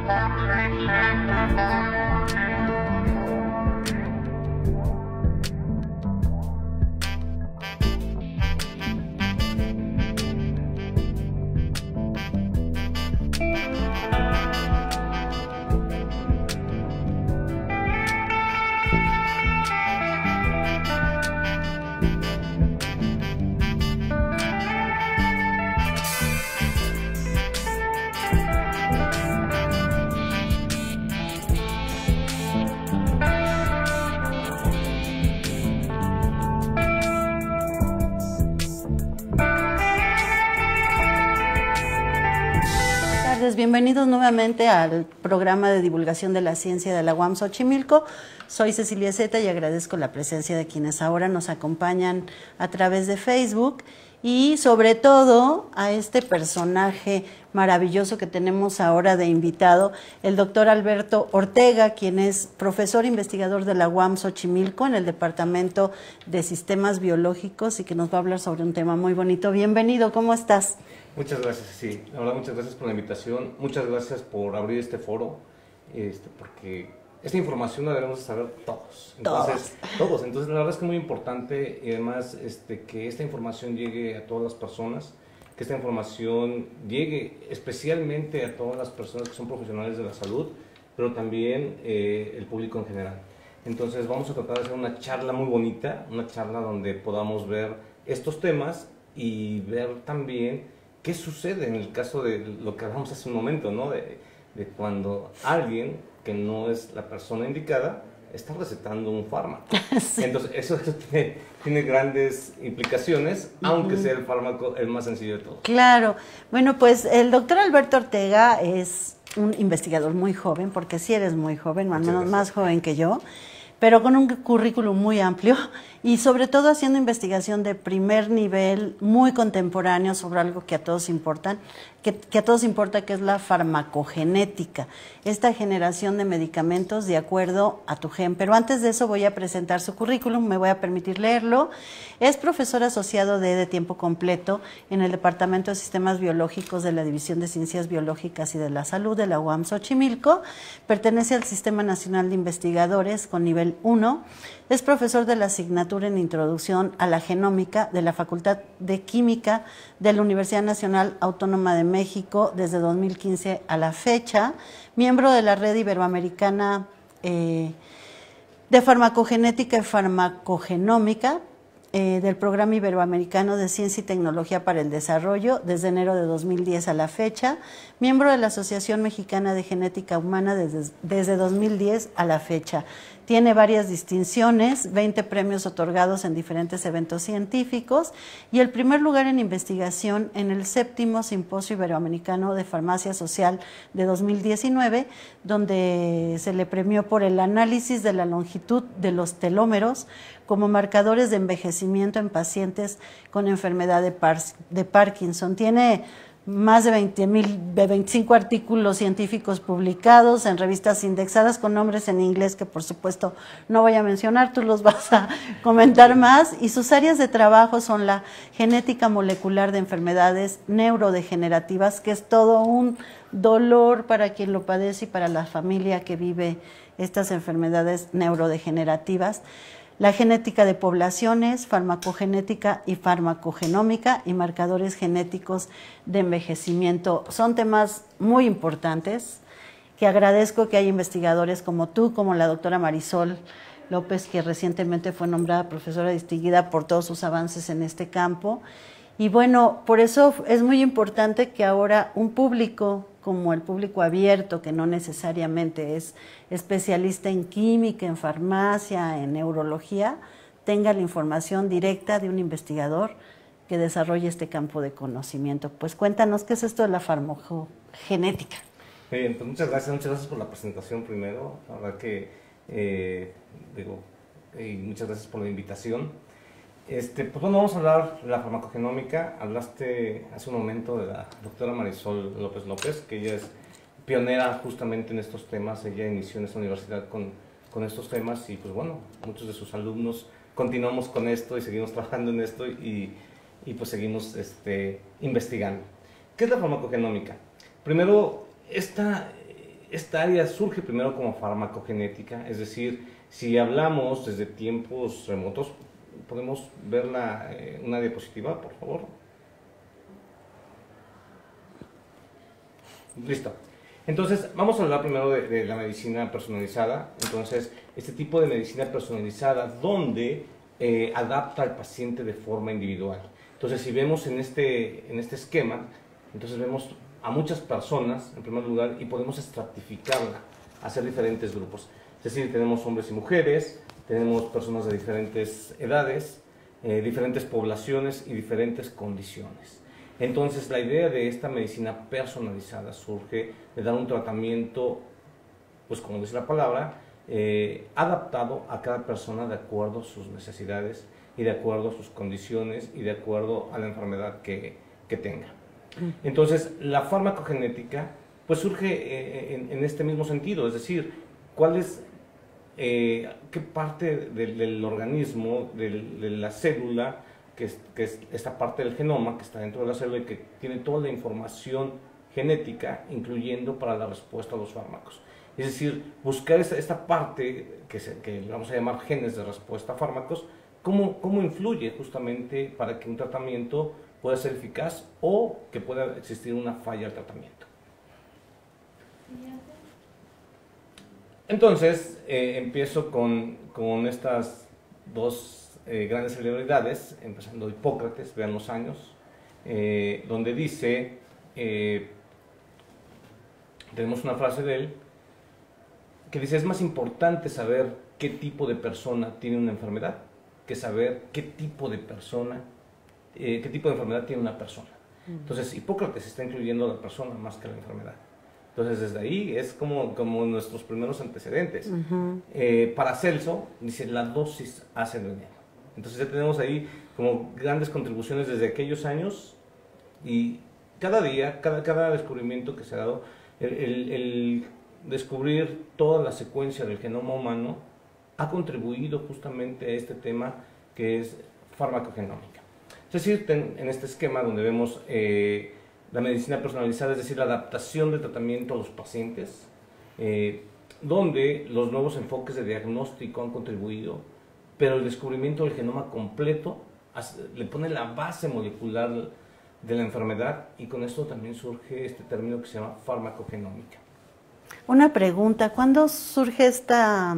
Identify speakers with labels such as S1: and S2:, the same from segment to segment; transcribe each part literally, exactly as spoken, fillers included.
S1: Bienvenidos nuevamente al programa de divulgación de la ciencia de la U A M Xochimilco. Soy Cecilia Zeta y agradezco la presencia de quienes ahora nos acompañan a través de Facebook y sobre todo a este personaje maravilloso que tenemos ahora de invitado, el doctor Alberto Ortega, quien es profesor investigador de la U A M Xochimilco en el Departamento de Sistemas Biológicos y que nos va a hablar sobre un tema muy bonito. Bienvenido, ¿cómo estás?
S2: Muchas gracias, sí. La verdad, muchas gracias por la invitación. Muchas gracias por abrir este foro, este, porque esta información la debemos saber todos. Entonces, todos. todos. Entonces, la verdad es que es muy importante y además este, que esta información llegue a todas las personas, que esta información llegue especialmente a todas las personas que son profesionales de la salud, pero también eh, el público en general. Entonces, vamos a tratar de hacer una charla muy bonita, una charla donde podamos ver estos temas y ver también qué sucede en el caso de lo que hablamos hace un momento, ¿no? De, de cuando alguien que no es la persona indicada está recetando un fármaco. Sí. Entonces, eso, eso tiene, tiene grandes implicaciones, uh-huh. aunque sea el fármaco el más sencillo de todos.
S1: Claro. Bueno, pues el doctor Alberto Ortega es un investigador muy joven, porque sí eres muy joven, al menos más joven que yo, pero con un currículum muy amplio y sobre todo haciendo investigación de primer nivel, muy contemporáneo sobre algo que a todos importan, que, que a todos importa, que es la farmacogenética, esta generación de medicamentos de acuerdo a tu gen. Pero antes de eso voy a presentar su currículum, me voy a permitir leerlo. Es profesor asociado de, de tiempo completo en el Departamento de Sistemas Biológicos de la División de Ciencias Biológicas y de la Salud de la U A M Xochimilco, pertenece al Sistema Nacional de Investigadores con nivel uno, es profesor de la asignatura en Introducción a la Genómica de la Facultad de Química de la Universidad Nacional Autónoma de México desde dos mil quince a la fecha, miembro de la Red Iberoamericana eh, de Farmacogenética y Farmacogenómica, eh, del Programa Iberoamericano de Ciencia y Tecnología para el Desarrollo desde enero de dos mil diez a la fecha, miembro de la Asociación Mexicana de Genética Humana desde, desde dos mil diez a la fecha. Tiene varias distinciones, veinte premios otorgados en diferentes eventos científicos y el primer lugar en investigación en el séptimo Simposio Iberoamericano de Farmacia Social de dos mil diecinueve, donde se le premió por el análisis de la longitud de los telómeros como marcadores de envejecimiento en pacientes con enfermedad de, Par de Parkinson. Tiene más de veinte mil, de veinticinco artículos científicos publicados en revistas indexadas con nombres en inglés que por supuesto no voy a mencionar, tú los vas a comentar más, y sus áreas de trabajo son la genética molecular de enfermedades neurodegenerativas, que es todo un dolor para quien lo padece y para la familia que vive estas enfermedades neurodegenerativas, la genética de poblaciones, farmacogenética y farmacogenómica y marcadores genéticos de envejecimiento. Son temas muy importantes que agradezco que haya investigadores como tú, como la doctora Marisol López, que recientemente fue nombrada profesora distinguida por todos sus avances en este campo. Y bueno, por eso es muy importante que ahora un público como el público abierto, que no necesariamente es especialista en química, en farmacia, en neurología, tenga la información directa de un investigador que desarrolle este campo de conocimiento. Pues cuéntanos, ¿qué es esto de la farmacogenética?
S2: Bien, pues muchas gracias, muchas gracias por la presentación primero. La verdad que, eh, digo, y muchas gracias por la invitación. Este, pues bueno, vamos a hablar de la farmacogenómica. Hablaste hace un momento de la doctora Marisol López López, que ella es pionera justamente en estos temas. Ella inició en esta universidad con, con estos temas y pues bueno, muchos de sus alumnos continuamos con esto y seguimos trabajando en esto y, y pues seguimos este, investigando. ¿Qué es la farmacogenómica? Primero, esta, esta área surge primero como farmacogenética, es decir, si hablamos desde tiempos remotos, podemos ver la, eh, una diapositiva, por favor. Listo. Entonces, vamos a hablar primero de, de la medicina personalizada. Entonces, este tipo de medicina personalizada donde eh, adapta al paciente de forma individual. Entonces, si vemos en este, en este esquema, entonces vemos a muchas personas, en primer lugar, y podemos estratificarla, hacer diferentes grupos. Es decir, tenemos hombres y mujeres, tenemos personas de diferentes edades, eh, diferentes poblaciones y diferentes condiciones. Entonces, la idea de esta medicina personalizada surge de dar un tratamiento, pues como dice la palabra, eh, adaptado a cada persona de acuerdo a sus necesidades y de acuerdo a sus condiciones y de acuerdo a la enfermedad que, que tenga. Entonces, la farmacogenética pues surge eh, en, en este mismo sentido, es decir, cuál es, eh, qué parte del, del organismo, del, de la célula, que es, que es esta parte del genoma que está dentro de la célula y que tiene toda la información genética, incluyendo para la respuesta a los fármacos. Es decir, buscar esta, esta parte que, se, que vamos a llamar genes de respuesta a fármacos, cómo, cómo influye justamente para que un tratamiento pueda ser eficaz o que pueda existir una falla al tratamiento. Entonces, eh, empiezo con, con estas dos Eh, grandes celebridades, empezando Hipócrates, vean los años, eh, donde dice, eh, tenemos una frase de él, que dice, es más importante saber qué tipo de persona tiene una enfermedad, que saber qué tipo de persona, eh, qué tipo de enfermedad tiene una persona. Entonces, Hipócrates está incluyendo a la persona más que a la enfermedad. Entonces, desde ahí es como, como nuestros primeros antecedentes. Uh-huh. eh, Paracelso dice, la dosis hace el veneno. Entonces ya tenemos ahí como grandes contribuciones desde aquellos años y cada día, cada, cada descubrimiento que se ha dado, el, el, el descubrir toda la secuencia del genoma humano ha contribuido justamente a este tema que es farmacogenómica. Es decir, ten, en este esquema donde vemos eh, la medicina personalizada, es decir, la adaptación del tratamiento a los pacientes, eh, donde los nuevos enfoques de diagnóstico han contribuido, pero el descubrimiento del genoma completo le pone la base molecular de la enfermedad y con esto también surge este término que se llama farmacogenómica.
S1: Una pregunta, ¿cuándo surge este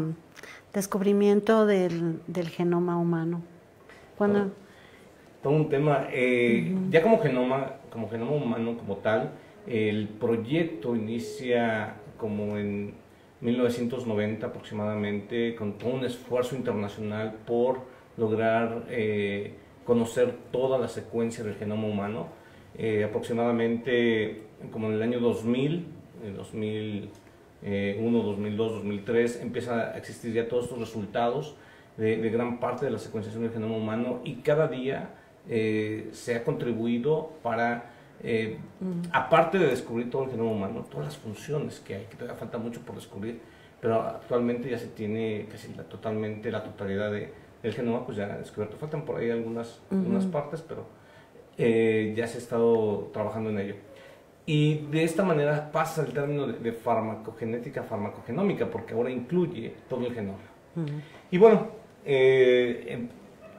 S1: descubrimiento del, del genoma humano? ¿Cuándo?
S2: Todo, todo un tema, eh, uh-huh. ya como genoma, como genoma humano como tal, el proyecto inicia como en mil novecientos noventa aproximadamente, con todo un esfuerzo internacional por lograr eh, conocer toda la secuencia del genoma humano. Eh, aproximadamente como en el año dos mil, dos mil uno, dos mil dos, dos mil tres, empieza a existir ya todos estos resultados de, de gran parte de la secuenciación del genoma humano y cada día eh, se ha contribuido para Eh, mm. aparte de descubrir todo el genoma humano, todas las funciones que hay, que todavía falta mucho por descubrir, pero actualmente ya se tiene casi la, totalmente la totalidad de, del genoma, pues ya descubierto. Faltan por ahí algunas, uh-huh. algunas partes, pero eh, ya se ha estado trabajando en ello. Y de esta manera pasa el término de, de farmacogenética a farmacogenómica, porque ahora incluye todo el genoma. Uh-huh. Y bueno, eh, en,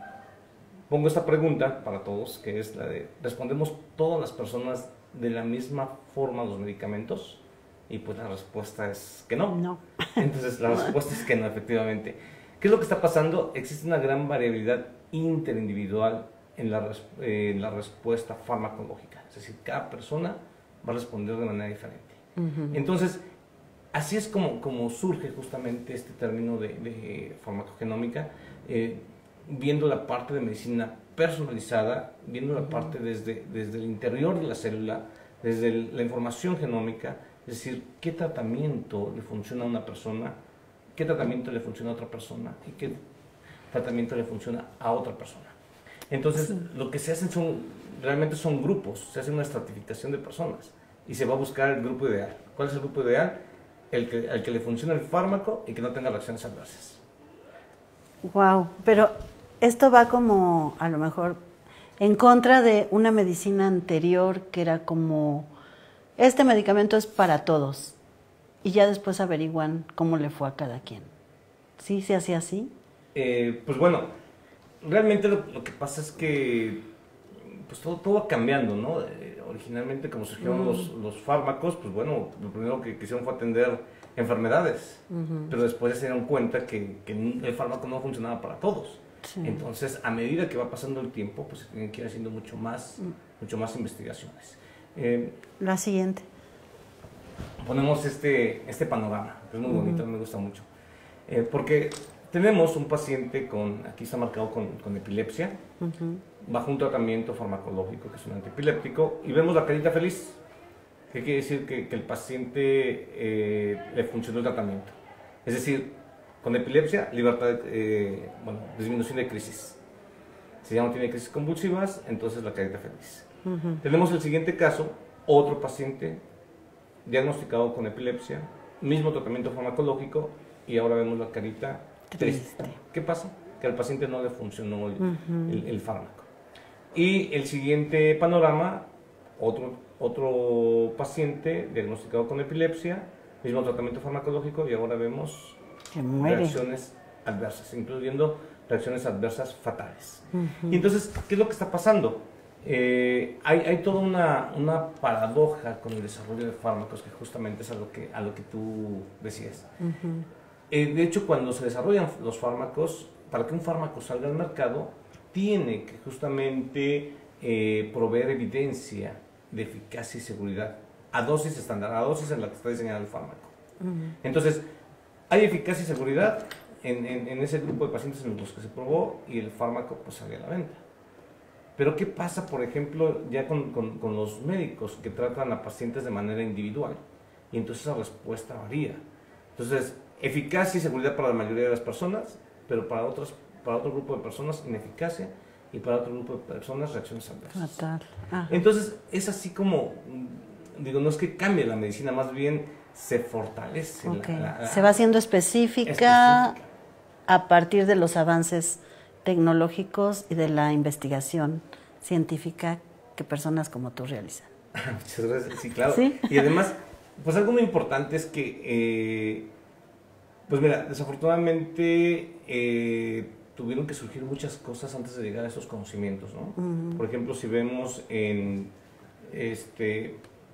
S2: pongo esta pregunta para todos, que es la de, ¿respondemos todas las personas de la misma forma a los medicamentos? Y pues la respuesta es que no.
S1: No.
S2: Entonces la respuesta es que no, efectivamente. ¿Qué es lo que está pasando? Existe una gran variabilidad interindividual en la, eh, en la respuesta farmacológica. Es decir, cada persona va a responder de manera diferente. Uh-huh. Entonces, así es como, como surge justamente este término de, de farmacogenómica, eh, viendo la parte de medicina personalizada, viendo la parte desde, desde el interior de la célula, desde el, la información genómica, es decir, qué tratamiento le funciona a una persona, qué tratamiento le funciona a otra persona y qué tratamiento le funciona a otra persona. Entonces, sí. lo que se hacen son, realmente son grupos, se hace una estratificación de personas y se va a buscar el grupo ideal. ¿Cuál es el grupo ideal? El que, el que le funcione el fármaco y que no tenga reacciones adversas.
S1: Wow, pero esto va como, a lo mejor, en contra de una medicina anterior que era como, este medicamento es para todos. y ya después averiguan cómo le fue a cada quien. ¿Sí se hacía así?
S2: Eh, pues bueno, realmente lo, lo que pasa es que pues todo, todo va cambiando, ¿no? Eh, originalmente, como surgieron mm. los, los fármacos, pues bueno, lo primero que quisieron fue atender enfermedades, uh-huh. pero después se dieron cuenta que, que el fármaco no funcionaba para todos. Sí. Entonces, a medida que va pasando el tiempo, pues se tienen que ir haciendo mucho más, mm. mucho más investigaciones. Eh,
S1: La siguiente.
S2: Ponemos este, este panorama, que es muy bonito, uh-huh. me gusta mucho. Eh, porque tenemos un paciente con, aquí está marcado con, con epilepsia, uh-huh. bajo un tratamiento farmacológico que es un antiepiléptico, y vemos la carita feliz. ¿Qué quiere decir? Que, que el paciente eh, le funcionó el tratamiento. Es decir, con epilepsia, libertad, eh, bueno, disminución de crisis. Si ya no tiene crisis convulsivas, entonces la carita feliz. Uh-huh. Tenemos el siguiente caso, otro paciente diagnosticado con epilepsia, mismo tratamiento farmacológico, y ahora vemos la carita triste. triste. ¿Qué pasa? Que al paciente no le funcionó el, uh-huh. el, el fármaco. Y el siguiente panorama, otro, otro paciente diagnosticado con epilepsia, mismo tratamiento farmacológico, y ahora vemos reacciones adversas, incluyendo reacciones adversas fatales. Uh-huh. Y entonces, ¿qué es lo que está pasando? Eh, hay, hay toda una, una paradoja con el desarrollo de fármacos, que justamente es a lo que, a lo que tú decías. Uh-huh. Eh, de hecho, cuando se desarrollan los fármacos, para que un fármaco salga al mercado, tiene que justamente eh, proveer evidencia de eficacia y seguridad a dosis estándar, a dosis en la que está diseñado el fármaco. Uh-huh. Entonces, hay eficacia y seguridad en, en, en ese grupo de pacientes en los que se probó y el fármaco pues sale a la venta. Pero ¿qué pasa, por ejemplo, ya con, con, con los médicos que tratan a pacientes de manera individual? Y entonces la respuesta varía. Entonces, eficacia y seguridad para la mayoría de las personas, pero para, otras, para otro grupo de personas ineficacia, y para otro grupo de personas reacciones adversas.
S1: Fatal. Ah.
S2: Entonces, es así como, digo, no es que cambie la medicina, más bien se fortalece.
S1: Okay.
S2: La, la,
S1: se va haciendo específica, específica a partir de los avances tecnológicos y de la investigación científica que personas como tú realizan.
S2: Muchas gracias, sí, claro.
S1: ¿Sí?
S2: Y además, pues algo muy importante es que, eh, pues mira, desafortunadamente eh, tuvieron que surgir muchas cosas antes de llegar a esos conocimientos, ¿no? Uh-huh. Por ejemplo, si vemos en, este,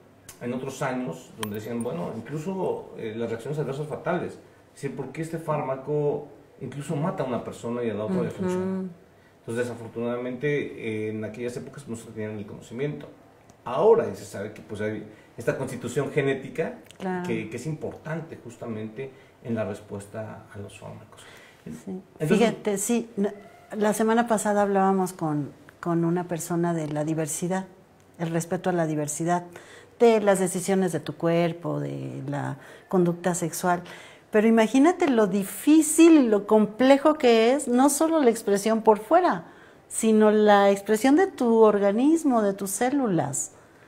S2: en otros años, donde decían, bueno, incluso eh, las reacciones adversas fatales, es decir, ¿por qué este fármaco incluso mata a una persona y a la otra uh-huh. le funciona? Entonces, desafortunadamente, eh, en aquellas épocas no se tenían el conocimiento. Ahora ya se sabe que pues, hay esta constitución genética claro. que, que es importante justamente en la respuesta a los fármacos.
S1: Sí. Entonces, fíjate, sí, la semana pasada hablábamos con, con una persona de la diversidad, el respeto a la diversidad, de las decisiones de tu cuerpo, de la conducta sexual. Pero imagínate lo difícil y lo complejo que es, no solo la expresión por fuera, sino la expresión de tu organismo, de tus células.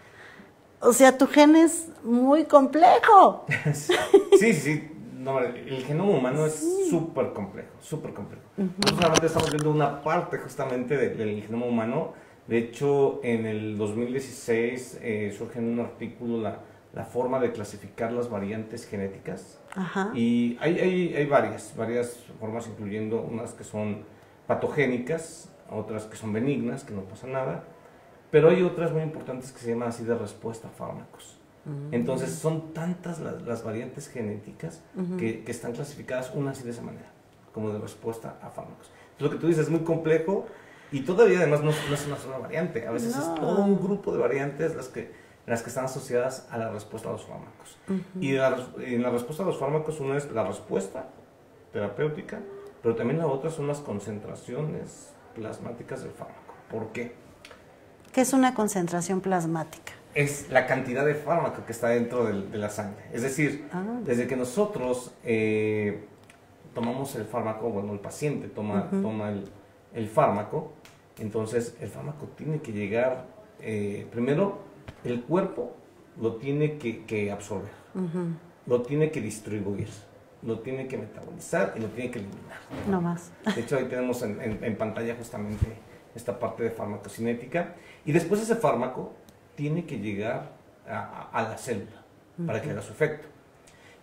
S1: O sea, tu gen es muy complejo.
S2: Sí, sí, no, el genoma humano sí. es súper complejo, súper complejo. Uh-huh. Nosotros solamente estamos viendo una parte justamente del, del genoma humano. De hecho, en el dos mil dieciséis eh, surge en un artículo la, la forma de clasificar las variantes genéticas. Ajá. Y hay, hay, hay varias, varias formas, incluyendo unas que son patogénicas, otras que son benignas, que no pasa nada, pero hay otras muy importantes que se llaman así de respuesta a fármacos. Uh-huh. Entonces son tantas las, las variantes genéticas uh-huh. que, que están clasificadas unas así de esa manera, como de respuesta a fármacos. Entonces, lo que tú dices es muy complejo y todavía además no, no es una sola variante, a veces no. es todo un grupo de variantes las que, las que están asociadas a la respuesta a los fármacos. Uh-huh. Y la, en la respuesta a los fármacos una es la respuesta terapéutica, pero también la otra son las concentraciones plasmáticas del fármaco. ¿Por qué?
S1: ¿Qué es una concentración plasmática?
S2: Es la cantidad de fármaco que está dentro de, de la sangre. Es decir, ah. desde que nosotros eh, tomamos el fármaco, bueno, el paciente toma, uh-huh. toma el, el fármaco, entonces el fármaco tiene que llegar, eh, primero el cuerpo lo tiene que, que absorber, uh-huh. lo tiene que distribuir, lo tiene que metabolizar y lo tiene que eliminar.
S1: No más.
S2: De hecho, ahí tenemos en, en, en pantalla justamente esta parte de farmacocinética. Y después ese fármaco tiene que llegar a, a, a la célula uh-huh. para que haga su efecto.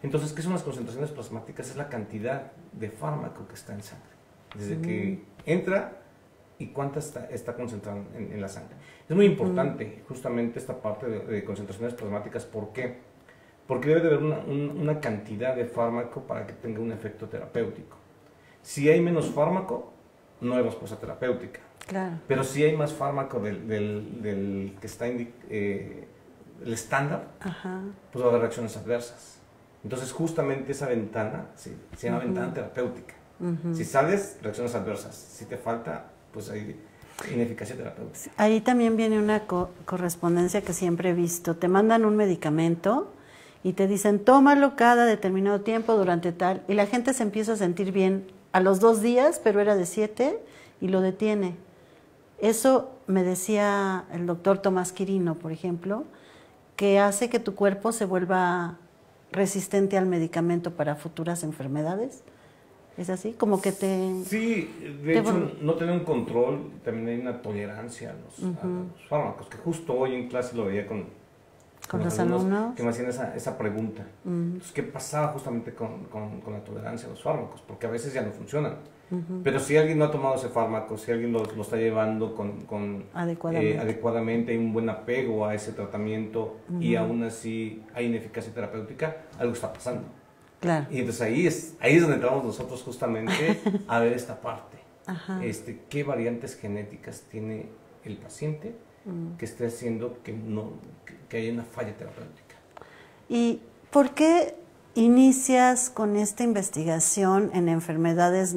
S2: Entonces, ¿qué son las concentraciones plasmáticas? Es la cantidad de fármaco que está en sangre. Desde mm. que entra y cuánta está, está concentrada en, en la sangre. Es muy importante mm. justamente esta parte de, de concentraciones plasmáticas. ¿Por qué? Porque debe de haber una, un, una cantidad de fármaco para que tenga un efecto terapéutico. Si hay menos fármaco, no hay respuesta terapéutica.
S1: Claro.
S2: Pero si hay más fármaco del, del, del que está en eh, el estándar, Ajá. pues va a haber reacciones adversas. Entonces, justamente esa ventana sí, se llama uh-huh. ventana terapéutica. Uh-huh. Si sales, reacciones adversas. Si te falta, pues hay ineficacia terapéutica.
S1: Ahí también viene una co correspondencia que siempre he visto. Te mandan un medicamento y te dicen, tómalo cada determinado tiempo durante tal. Y la gente se empieza a sentir bien a los dos días, pero era de siete, y lo detiene. Eso me decía el doctor Tomás Quirino, por ejemplo, que hace que tu cuerpo se vuelva resistente al medicamento para futuras enfermedades. ¿Es así? Como que te...
S2: Sí, de te hecho, vol... no tener un control, también hay una tolerancia a los, uh-huh. a los fármacos, que justo hoy en clase lo veía con,
S1: con, con los alumnos, alumnos
S2: que me hacían esa, esa pregunta. Uh-huh. Entonces, ¿qué pasaba justamente con, con, con la tolerancia a los fármacos? Porque a veces ya no funcionan. Uh-huh. Pero si alguien no ha tomado ese fármaco, si alguien lo, lo está llevando con, con,
S1: adecuadamente.
S2: Eh, adecuadamente, hay un buen apego a ese tratamiento uh-huh. y aún así hay ineficacia terapéutica, algo está pasando.
S1: Claro.
S2: Y entonces ahí es, ahí es donde entramos nosotros justamente a ver esta parte.
S1: Ajá.
S2: Este, ¿qué variantes genéticas tiene el paciente uh-huh. que esté haciendo que, no, que, que haya una falla terapéutica?
S1: ¿Y por qué inicias con esta investigación en enfermedades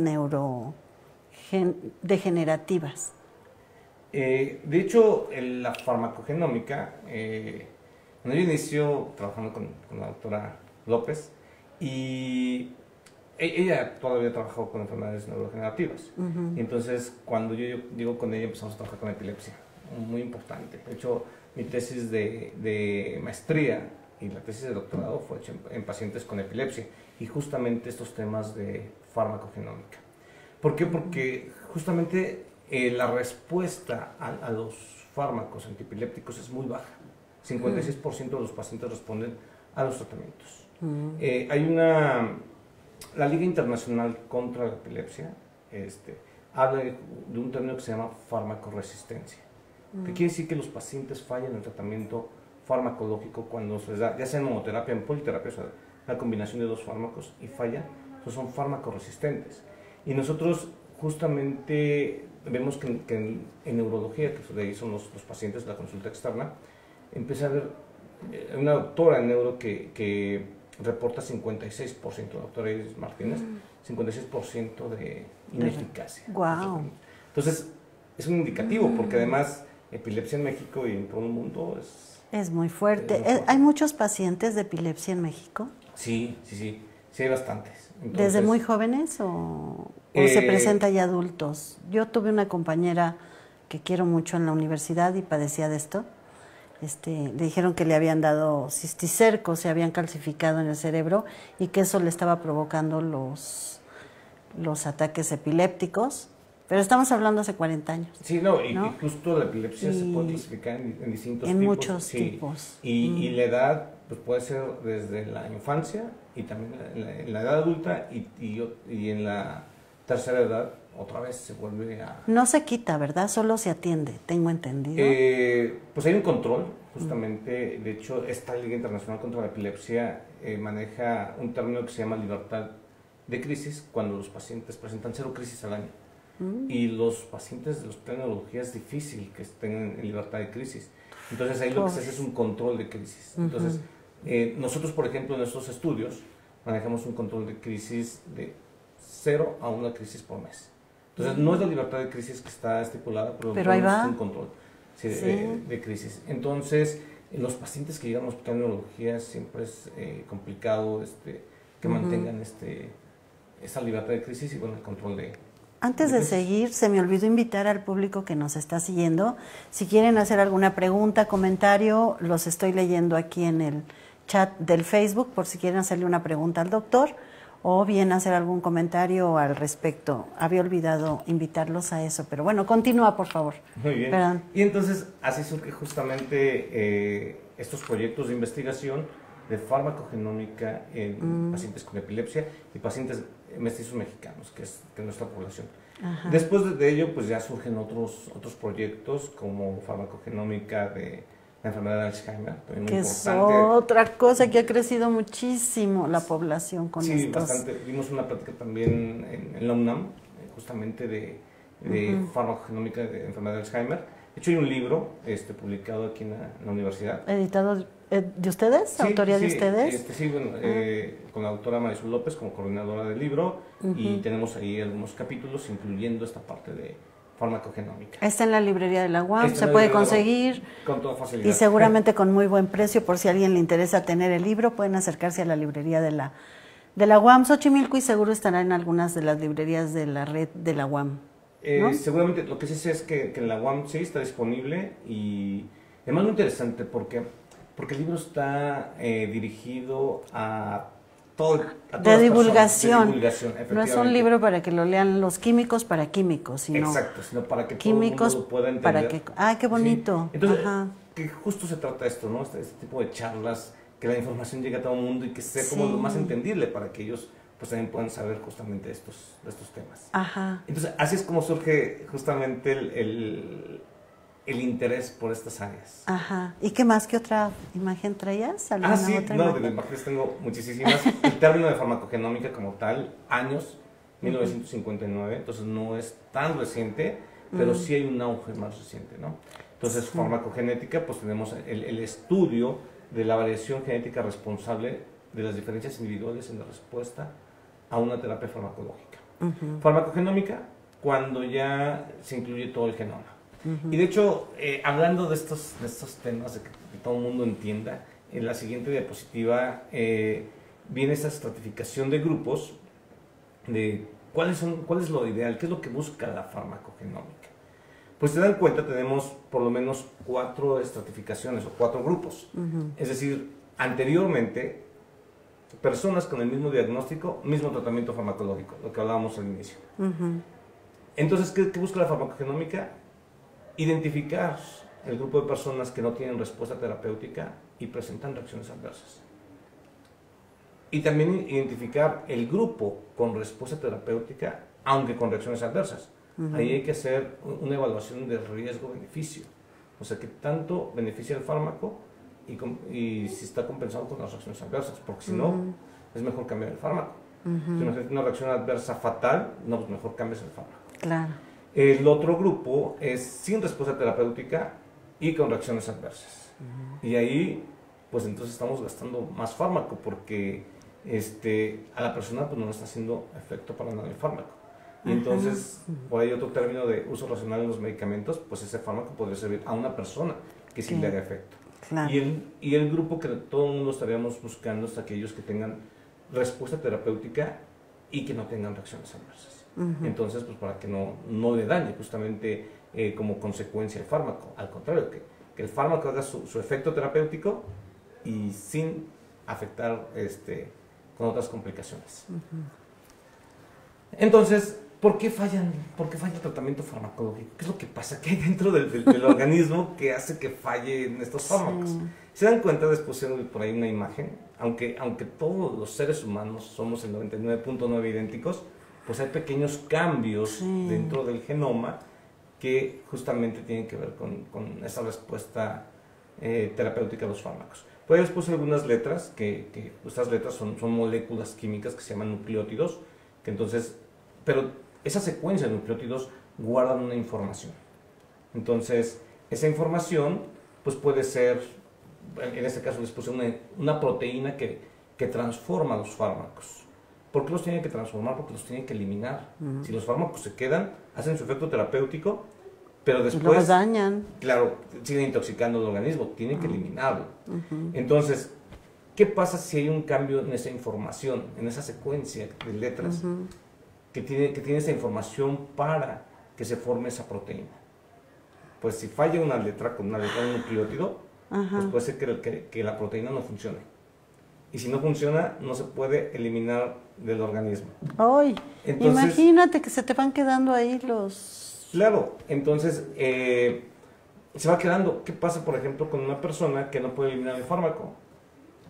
S1: neurodegenerativas?
S2: Eh, de hecho, el, la farmacogenómica, eh, cuando yo inicio trabajando con, con la doctora López, y ella todavía trabajó con enfermedades neurodegenerativas. Uh-huh. Y entonces, cuando yo, yo llego con ella, empezamos a trabajar con epilepsia, muy importante. De hecho, mi tesis de, de maestría y la tesis de doctorado fue hecha en, en pacientes con epilepsia y justamente estos temas de farmacogenómica. ¿Por qué? Porque justamente eh, la respuesta a, a los fármacos antipilépticos es muy baja. cincuenta y seis por ciento de los pacientes responden a los tratamientos. Uh-huh. eh, hay una... La Liga Internacional contra la Epilepsia este, habla de, de un término que se llama farmacoresistencia, uh-huh. que quiere decir que los pacientes fallan en el tratamiento farmacológico cuando se les da, ya sea en monoterapia, en politerapia, o sea, la combinación de dos fármacos y falla, pues son fármacoresistentes. Y nosotros justamente vemos que, que en, en neurología, que de ahí son los, los pacientes de la consulta externa, empieza a haber eh, una doctora en neuro que, que reporta cincuenta y seis por ciento, la doctora Iris Martínez, cincuenta y seis por ciento de ineficacia.
S1: Wow.
S2: Entonces, es un indicativo, porque además epilepsia en México y en todo el mundo es...
S1: Es muy fuerte. Es muy fuerte. ¿Hay muchos pacientes de epilepsia en México?
S2: Sí, sí, sí, sí hay bastantes. Entonces,
S1: ¿desde muy jóvenes o, o
S2: eh,
S1: se presenta ya adultos? Yo tuve una compañera que quiero mucho en la universidad y padecía de esto. Este, le dijeron que le habían dado cisticerco, se habían calcificado en el cerebro y que eso le estaba provocando los, los ataques epilépticos. Pero estamos hablando hace cuarenta años.
S2: Sí, no, y,
S1: ¿no?
S2: y justo la epilepsia
S1: y
S2: se puede clasificar en, en distintos
S1: en
S2: tipos.
S1: En muchos
S2: sí.
S1: tipos.
S2: Y,
S1: mm.
S2: y la edad pues puede ser desde la infancia y también en la, en la edad adulta y, y, y en la tercera edad otra vez se vuelve a...
S1: No se quita, ¿verdad? Solo se atiende, tengo entendido.
S2: Eh, pues hay un control, justamente. Mm. De hecho, esta Liga Internacional contra la Epilepsia eh, maneja un término que se llama libertad de crisis cuando los pacientes presentan cero crisis al año. Mm. Y los pacientes de los hospital de neurología es difícil que estén en libertad de crisis. Entonces ahí lo que se hace es un control de crisis. Uh-huh. Entonces eh, nosotros, por ejemplo, en nuestros estudios manejamos un control de crisis de cero a una crisis por mes. Entonces uh-huh. no es la libertad de crisis que está estipulada, pero,
S1: pero ahí va.
S2: es un control sí, sí. De, de crisis. Entonces los pacientes que llegan al hospital de neurología siempre es eh, complicado este, que uh-huh. mantengan este, esa libertad de crisis y bueno, el control de...
S1: Antes de seguir, se me olvidó invitar al público que nos está siguiendo. Si quieren hacer alguna pregunta, comentario, los estoy leyendo aquí en el chat del Facebook, por si quieren hacerle una pregunta al doctor o bien hacer algún comentario al respecto. Había olvidado invitarlos a eso, pero bueno, continúa, por favor.
S2: Muy bien.
S1: Perdón.
S2: Y entonces, así surge justamente eh, estos proyectos de investigación de farmacogenómica en
S1: Mm.
S2: pacientes con epilepsia y pacientes mestizos mexicanos, que es, que es nuestra población.
S1: Ajá.
S2: Después de, de ello, pues ya surgen otros, otros proyectos como farmacogenómica de la enfermedad de Alzheimer, también muy
S1: Que es
S2: importante.
S1: otra cosa que ha crecido muchísimo la población con
S2: Sí,
S1: estos.
S2: bastante. Vimos una plática también en, en la UNAM, eh, justamente de, de
S1: Ujú.
S2: farmacogenómica de enfermedad de Alzheimer. De hecho, hay un libro este, publicado aquí en la, en la universidad.
S1: ¿Editado eh, de ustedes?
S2: Sí,
S1: ¿Autoría de
S2: sí,
S1: ustedes?
S2: Este, sí, bueno, eh, con la autora Marisol López como coordinadora del libro, y
S1: Ujú.
S2: tenemos ahí algunos capítulos incluyendo esta parte de farmacogenómica.
S1: Está en la librería de la U A M,
S2: Está
S1: se
S2: en la
S1: puede
S2: librería de la U A M,
S1: conseguir
S2: con toda facilidad.
S1: y seguramente con muy buen precio. Por si a alguien le interesa tener el libro, pueden acercarse a la librería de la, de la U A M Xochimilco y seguro estará en algunas de las librerías de la red de la U A M.
S2: Eh,
S1: ¿no?
S2: Seguramente lo que sí sé es que, que en la U A M sí está disponible, y además muy interesante porque, porque el libro está eh, dirigido a todo a
S1: De
S2: todas las
S1: divulgación.
S2: personas, de divulgación,
S1: No es un
S2: efectivamente.
S1: libro para que lo lean los químicos para químicos, sino
S2: Exacto, sino para que
S1: químicos
S2: todo el mundo lo pueda entender.
S1: para que... ¡Ah, qué bonito!
S2: Sí. Entonces,
S1: Ajá.
S2: que justo se trata de esto, ¿no? Este, este tipo de charlas, que la información llegue a todo el mundo y que sea como
S1: Sí.
S2: lo más entendible para que ellos pues también puedan saber justamente de estos, de estos temas.
S1: Ajá.
S2: Entonces, así es como surge justamente el, el, el interés por estas áreas.
S1: Ajá. ¿Y qué más? ¿Qué otra imagen traías? ¿Alguna
S2: Ah, sí,
S1: otra
S2: no,
S1: imagen?
S2: de imágenes tengo muchísimas. El término de farmacogenómica como tal, años, mil novecientos cincuenta y nueve, entonces no es tan reciente, pero
S1: Mm.
S2: sí hay un auge más reciente, ¿no? Entonces,
S1: Sí.
S2: farmacogenética, pues tenemos el, el estudio de la variación genética responsable de las diferencias individuales en la respuesta a una terapia farmacológica.
S1: Ujú,
S2: Farmacogenómica, cuando ya se incluye todo el genoma.
S1: ujú.
S2: Y de hecho, eh, hablando de estos, de estos temas, de que, que todo el mundo entienda, en la siguiente diapositiva eh, viene esta estratificación de grupos, de cuáles son, cuál es lo ideal, qué es lo que busca la farmacogenómica. Pues se dan cuenta, tenemos por lo menos cuatro estratificaciones o cuatro grupos.
S1: Ujú.
S2: Es decir, anteriormente, personas con el mismo diagnóstico, mismo tratamiento farmacológico, lo que hablábamos al inicio.
S1: Ujú.
S2: Entonces, ¿qué, qué busca la farmacogenómica? Identificar el grupo de personas que no tienen respuesta terapéutica y presentan reacciones adversas. Y también identificar el grupo con respuesta terapéutica, aunque con reacciones adversas.
S1: Ujú.
S2: Ahí hay que hacer una evaluación de riesgo-beneficio. O sea, que tanto beneficia el fármaco y, com- y si está compensado con las reacciones adversas. Porque si no,
S1: Ujú.
S2: es mejor cambiar el fármaco.
S1: Ujú.
S2: Si imagínate una reacción adversa fatal, no, pues mejor cambies el fármaco.
S1: Claro.
S2: El otro grupo es sin respuesta terapéutica y con reacciones adversas. Y ahí, pues entonces estamos gastando más fármaco porque este, a la persona pues no le está haciendo efecto para nada el fármaco. Y
S1: Ajá.
S2: entonces, por ahí otro término de uso racional de los medicamentos, pues ese fármaco podría servir a una persona que sí
S1: Sí.
S2: le haga efecto.
S1: Claro.
S2: Y el, y el grupo que todo el mundo estaríamos buscando es aquellos que tengan respuesta terapéutica y que no tengan reacciones adversas.
S1: Ujú.
S2: Entonces, pues para que no, no le dañe justamente eh, como consecuencia el fármaco. Al contrario, que, que el fármaco haga su, su efecto terapéutico y sin afectar este, con otras complicaciones. Entonces, ¿por qué fallan? ¿Por qué falla el tratamiento farmacológico? ¿Qué es lo que pasa? ¿Qué hay dentro del, del, del organismo que hace que fallen estos fármacos?
S1: Sí.
S2: Se dan cuenta, después pusieron por ahí una imagen, aunque, aunque todos los seres humanos somos el noventa y nueve punto nueve idénticos, pues hay pequeños cambios
S1: Sí.
S2: dentro del genoma que justamente tienen que ver con, con esa respuesta eh, terapéutica a los fármacos. Pues les puse algunas letras, que, que estas letras son, son moléculas químicas que se llaman nucleótidos, que entonces, pero esa secuencia de nucleótidos guardan una información. Entonces, esa información pues puede ser, en este caso les puse una, una proteína que, que transforma los fármacos. ¿Por qué los tiene que transformar? Porque los tiene que eliminar.
S1: Ujú.
S2: Si los fármacos se quedan, hacen su efecto terapéutico, pero
S1: Y
S2: después,
S1: luego dañan.
S2: claro, siguen intoxicando el organismo, tienen que eliminarlo.
S1: Ujú.
S2: Entonces, ¿qué pasa si hay un cambio en esa información, en esa secuencia de letras
S1: Ujú.
S2: que tiene, que tiene esa información para que se forme esa proteína? Pues si falla una letra con una letra, un nucleótido,
S1: Ajá.
S2: pues puede ser que, que, que la proteína no funcione. Y si no funciona, no se puede eliminar del organismo.
S1: Ay,
S2: Entonces-
S1: imagínate que se te van quedando ahí los...
S2: Claro, entonces eh, se va quedando. ¿Qué pasa, por ejemplo, con una persona que no puede eliminar el fármaco?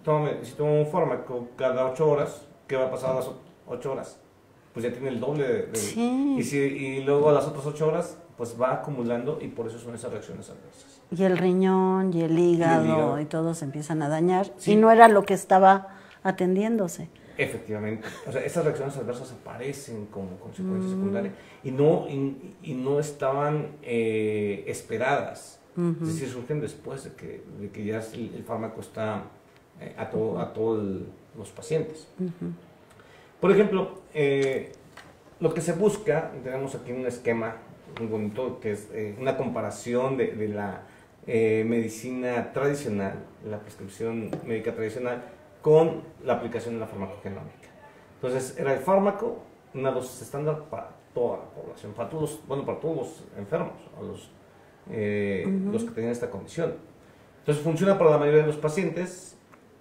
S2: tome, si toma un fármaco cada ocho horas, ¿qué va a pasar a las ocho horas? Pues ya tiene el doble de... de
S1: Sí.
S2: y, si, y luego a las otras ocho horas, pues va acumulando y por eso son esas reacciones adversas.
S1: Y el riñón y el hígado y,
S2: el hígado.
S1: y todos se empiezan a dañar.
S2: Sí.
S1: Y no era lo que estaba atendiéndose.
S2: Efectivamente. O sea, esas reacciones adversas aparecen como consecuencia
S1: Mm.
S2: secundaria y no, y, y no estaban eh, esperadas.
S1: Uh-huh.
S2: Es decir, surgen después de que, de que ya el, el fármaco está eh, a todos a todo los pacientes.
S1: Uh-huh.
S2: Por ejemplo, eh, lo que se busca, tenemos aquí un esquema muy bonito, que es eh, una comparación de, de la eh, medicina tradicional, la prescripción médica tradicional, con la aplicación de la farmacogenómica. Entonces, era el fármaco, una dosis estándar para toda la población, para todos, bueno, para todos los enfermos, a los, eh, uh-huh. los que tenían esta condición. Entonces, funciona para la mayoría de los pacientes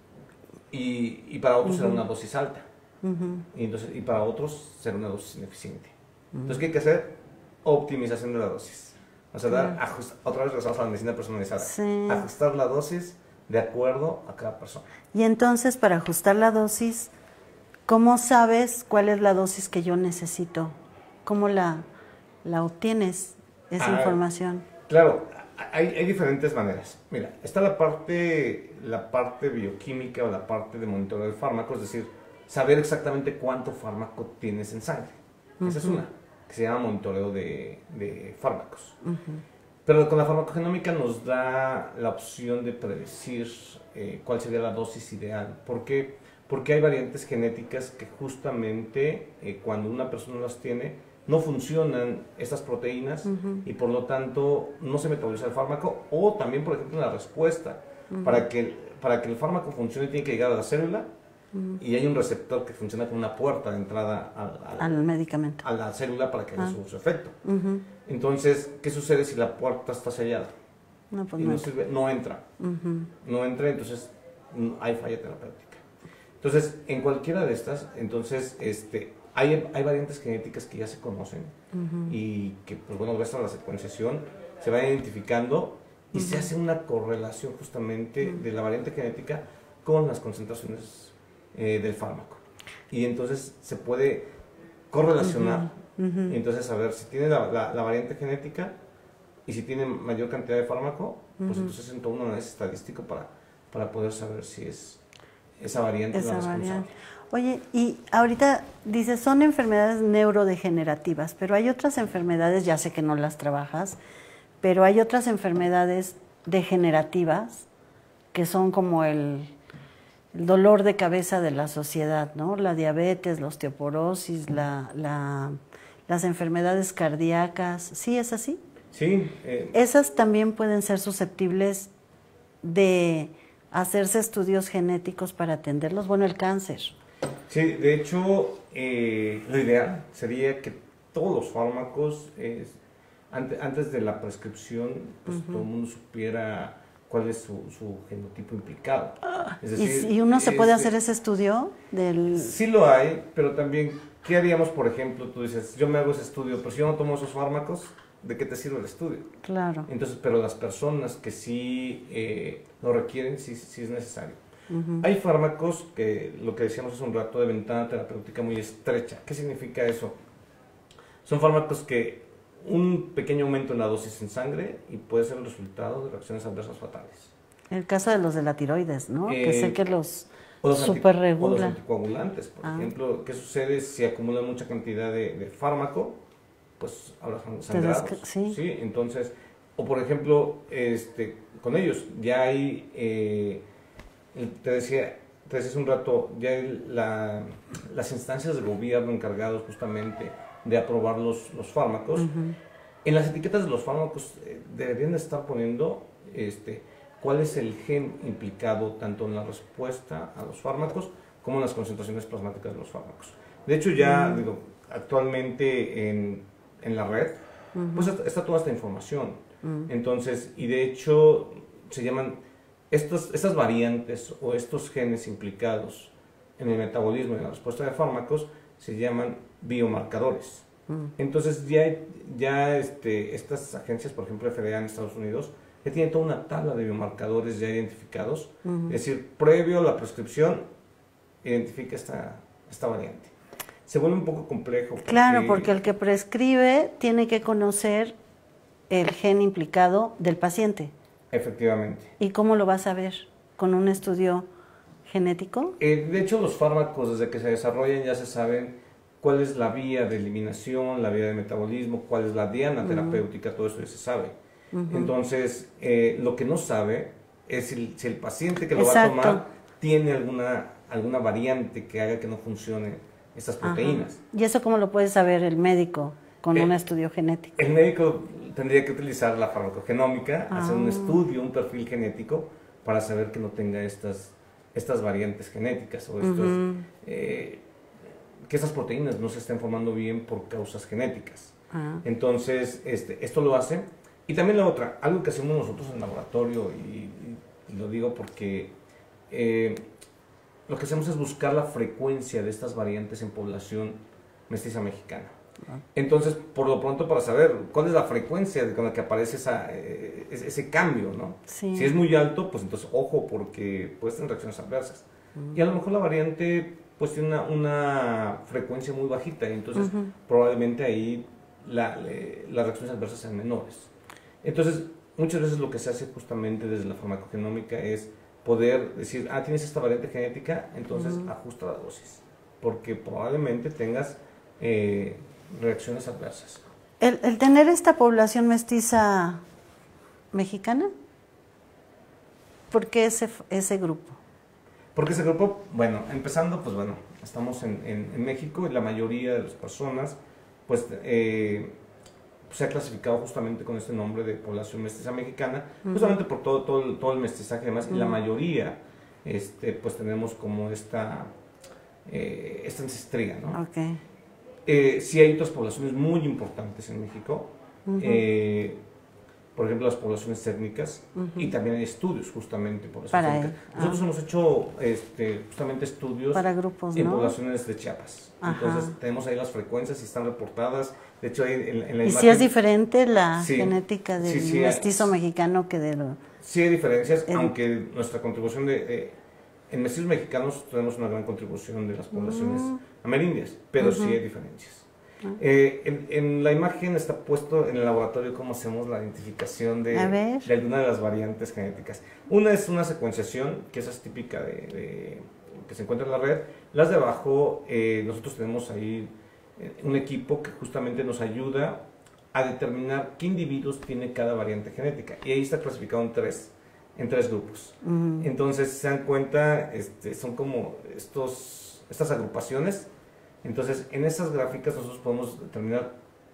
S2: y, y para otros uh-huh. será una dosis alta. Uh-huh. y, entonces, y para otros será una dosis ineficiente. Uh-huh. Entonces, ¿qué hay que hacer? Optimización de la dosis. O sea, dar, ajust, otra vez regresamos a la medicina personalizada.
S1: Sí.
S2: Ajustar la dosis de acuerdo a cada persona.
S1: Y entonces, para ajustar la dosis, ¿cómo sabes cuál es la dosis que yo necesito? ¿Cómo la, la obtienes, esa ah, información?
S2: Claro, hay, hay diferentes maneras. Mira, está la parte, la parte bioquímica o la parte de monitoreo del fármaco, es decir, saber exactamente cuánto fármaco tienes en sangre. Uh-huh. Esa es una, que se llama monitoreo de, de fármacos. Uh-huh. Pero con la farmacogenómica nos da la opción de predecir eh, cuál sería la dosis ideal. ¿Por qué? Porque hay variantes genéticas que justamente eh, cuando una persona las tiene, no funcionan estas proteínas uh-huh. y por lo tanto no se metaboliza el fármaco, o también, por ejemplo, la respuesta. Uh-huh. Para que, para que el fármaco funcione tiene que llegar a la célula uh-huh. y hay un receptor que funciona como una puerta de entrada al, al,
S1: al medicamento.
S2: A la célula para que haga
S1: uh-huh.
S2: su, su efecto.
S1: Uh-huh.
S2: Entonces, ¿qué sucede si la puerta está sellada?
S1: No, pues
S2: y
S1: no,
S2: no, sirve, no entra.
S1: Uh-huh.
S2: No entra, entonces hay falla terapéutica. Entonces, en cualquiera de estas, entonces, este, hay, hay variantes genéticas que ya se conocen uh-huh. y que, pues bueno, gracias a la secuenciación se van identificando y uh-huh. se hace una correlación justamente uh-huh. de la variante genética con las concentraciones eh, del fármaco. Y entonces se puede correlacionar uh-huh. Uh-huh. y entonces saber si tiene la, la, la variante genética y si tiene mayor cantidad de fármaco, uh-huh. pues entonces en todo un análisis estadístico para, para poder saber si es esa variante
S1: esa
S2: la responsable.
S1: Variante. Oye, y ahorita dices, son enfermedades neurodegenerativas, pero hay otras enfermedades, ya sé que no las trabajas, pero hay otras enfermedades degenerativas que son como el, el dolor de cabeza de la sociedad, ¿no? La diabetes, la osteoporosis, la, la, las enfermedades cardíacas, ¿sí es así?
S2: Sí. Eh,
S1: Esas también pueden ser susceptibles de hacerse estudios genéticos para atenderlos. Bueno, el cáncer.
S2: Sí, de hecho, eh, lo ideal sería que todos los fármacos, eh, antes, antes de la prescripción, pues uh-huh. todo el mundo supiera cuál es su, su genotipo implicado. Es decir,
S1: ¿Y, y uno se puede
S2: este,
S1: hacer ese estudio? Del...
S2: Sí lo hay, pero también, ¿qué haríamos, por ejemplo? Tú dices, yo me hago ese estudio, pero si yo no tomo esos fármacos, ¿de qué te sirve el estudio?
S1: Claro.
S2: Entonces, pero las personas que sí eh, lo requieren, sí, sí es necesario. Uh-huh. Hay fármacos que, lo que decíamos hace un rato, de ventana terapéutica muy estrecha. ¿Qué significa eso? Son fármacos que un pequeño aumento en la dosis en sangre y puede ser el resultado de reacciones adversas fatales.
S1: El caso de los de la tiroides, ¿no? Eh, que sé que los,
S2: los
S1: superregula.
S2: O los anticoagulantes, por ah. ejemplo. ¿Qué sucede si acumulan mucha cantidad de, de fármaco? Pues hablas sangrados.
S1: ¿Sí?
S2: Sí, entonces, o por ejemplo, este, con ellos ya hay, eh, te decía, te decía hace un rato, ya hay la, las instancias del gobierno encargados justamente de aprobar los, los fármacos. Uh-huh. En las etiquetas de los fármacos eh, deberían de estar poniendo este, cuál es el gen implicado tanto en la respuesta a los fármacos como en las concentraciones plasmáticas de los fármacos. De hecho, ya uh-huh. digo, actualmente en, en la red, uh-huh. pues está, está toda esta información. Uh-huh. Entonces, y de hecho, se llaman estos, estas variantes o estos genes implicados en el metabolismo y en la respuesta de fármacos, se llaman biomarcadores. Mm. Entonces ya, ya este, estas agencias, por ejemplo F D A en Estados Unidos, ya tiene toda una tabla de biomarcadores ya identificados, uh-huh. es decir, previo a la prescripción, identifica esta, esta variante. Se vuelve un poco complejo. Porque,
S1: claro, porque el que prescribe tiene que conocer el gen implicado del paciente.
S2: Efectivamente.
S1: ¿Y cómo lo vas a ver? ¿Con un estudio genético?
S2: Eh, de hecho, los fármacos, desde que se desarrollan, ya se saben cuál es la vía de eliminación, la vía de metabolismo, cuál es la diana terapéutica, uh-huh. todo eso ya se sabe. Uh-huh. Entonces, eh, lo que no sabe es si, si el paciente que lo Exacto. va a tomar tiene alguna, alguna variante que haga que no funcione estas proteínas.
S1: Ajá. ¿Y eso cómo lo puede saber el médico con eh, un estudio genético?
S2: El médico tendría que utilizar la farmacogenómica, ah. hacer un estudio, un perfil genético, para saber que no tenga estas, estas variantes genéticas o estos... Uh-huh. eh, que estas proteínas no se estén formando bien por causas genéticas. Ah. Entonces, este, esto lo hace. Y también la otra, algo que hacemos nosotros en laboratorio, y, y, y lo digo porque eh, lo que hacemos es buscar la frecuencia de estas variantes en población mestiza mexicana. Ah. Entonces, por lo pronto, para saber cuál es la frecuencia con la que aparece esa, eh, ese cambio, ¿no?
S1: Sí.
S2: Si es muy alto, pues entonces ojo, porque pueden tener reacciones adversas. Mm. Y a lo mejor la variante pues tiene una, una frecuencia muy bajita, y entonces uh-huh. probablemente ahí la, le, las reacciones adversas sean menores. Entonces, muchas veces lo que se hace justamente desde la farmacogenómica es poder decir, ah, tienes esta variante genética, entonces uh-huh. ajusta la dosis, porque probablemente tengas eh, reacciones adversas.
S1: El, el tener esta población mestiza mexicana, ¿por qué ese, ese grupo?
S2: Porque ese grupo, bueno, empezando, pues bueno, estamos en, en, en México y la mayoría de las personas, pues, eh, pues, se ha clasificado justamente con este nombre de población mestiza mexicana, uh-huh. justamente por todo, todo, el, todo el mestizaje y demás, uh-huh. y la mayoría, este, pues tenemos como esta, eh, esta ancestría, ¿no?
S1: Okay.
S2: Eh, sí hay otras poblaciones muy importantes en México, uh-huh. eh, por ejemplo, las poblaciones étnicas, uh-huh. y también hay estudios justamente por
S1: Para
S2: étnicas. Nosotros ah. hemos hecho este, justamente estudios
S1: para grupos,
S2: en
S1: ¿no?
S2: poblaciones de Chiapas. Ajá. Entonces tenemos ahí las frecuencias y están reportadas. De hecho, ahí en, en la
S1: ¿Y
S2: imagen,
S1: si es diferente la
S2: sí,
S1: genética del
S2: sí, sí,
S1: mestizo
S2: hay,
S1: mexicano que de lo...
S2: Sí hay diferencias,
S1: el,
S2: aunque nuestra contribución de... Eh, en mestizos mexicanos tenemos una gran contribución de las poblaciones uh-huh. amerindias, pero uh-huh. sí hay diferencias. Eh, en, en la imagen está puesto en el laboratorio cómo hacemos la identificación de, de alguna de las variantes genéticas. Una es una secuenciación, que esa es típica de, de que se encuentra en la red. Las de abajo, eh, nosotros tenemos ahí un equipo que justamente nos ayuda a determinar qué individuos tiene cada variante genética. Y ahí está clasificado en tres, en tres grupos. Uh-huh. Entonces, se dan cuenta, este, son como estos, estas agrupaciones. Entonces, en estas gráficas nosotros podemos determinar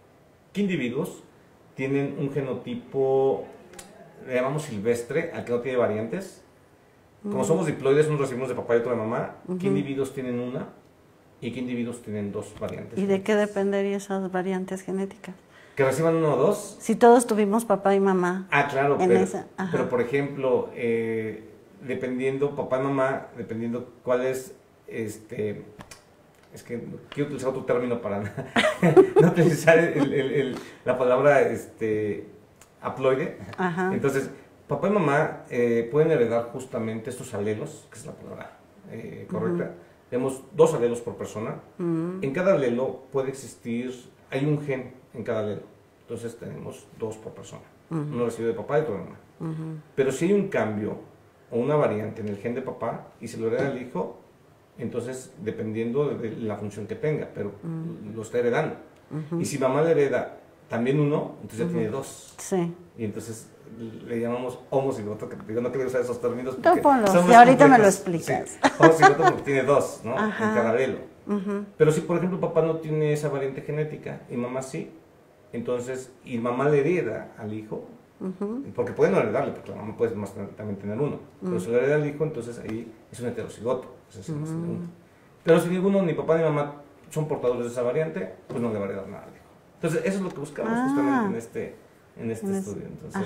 S2: qué individuos tienen un genotipo, le llamamos silvestre, al que no tiene variantes. Como uh-huh. somos diploides, unos recibimos de papá y otro de mamá, uh-huh. qué individuos tienen una y qué individuos tienen dos variantes.
S1: ¿Y de qué dependerían esas variantes genéticas?
S2: Que reciban uno o dos.
S1: Si todos tuvimos papá y mamá.
S2: Ah, claro, pero, pero por ejemplo, eh, dependiendo papá y mamá, dependiendo cuál es, este... es que quiero utilizar otro término para no utilizar el, el, el, la palabra este, haploide. Ajá. Entonces, papá y mamá eh, pueden heredar justamente estos alelos, que es la palabra eh, correcta. Uh-huh. Tenemos dos alelos por persona. Uh-huh. En cada alelo puede existir, hay un gen en cada alelo. Entonces tenemos dos por persona. Uh-huh. Uno recibe de papá y otro de mamá. Uh-huh. Pero si hay un cambio o una variante en el gen de papá y se lo hereda al hijo, entonces, dependiendo de la función que tenga, pero uh-huh. lo está heredando. Uh-huh. Y si mamá le hereda también uno, entonces ya uh-huh. tiene dos.
S1: Sí.
S2: Y entonces le llamamos homocigoto, que digo, no quiero usar esos términos porque
S1: no, ponlo, si ahorita me lo explicas.
S2: Sí, homocigoto porque tiene dos, ¿no? Ajá. En cada alelo. Uh-huh. Pero si, por ejemplo, papá no tiene esa variante genética y mamá sí, entonces, y mamá le hereda al hijo, uh-huh. porque puede no heredarle, porque la mamá puede más también tener uno, uh-huh. pero si le hereda al hijo, entonces ahí es un heterocigoto. Uh-huh. Pero si ninguno, ni papá ni mamá son portadores de esa variante, pues no le va a heredar nada al hijo. Entonces, eso es lo que buscamos ah. justamente en este, en este en estudio. Entonces,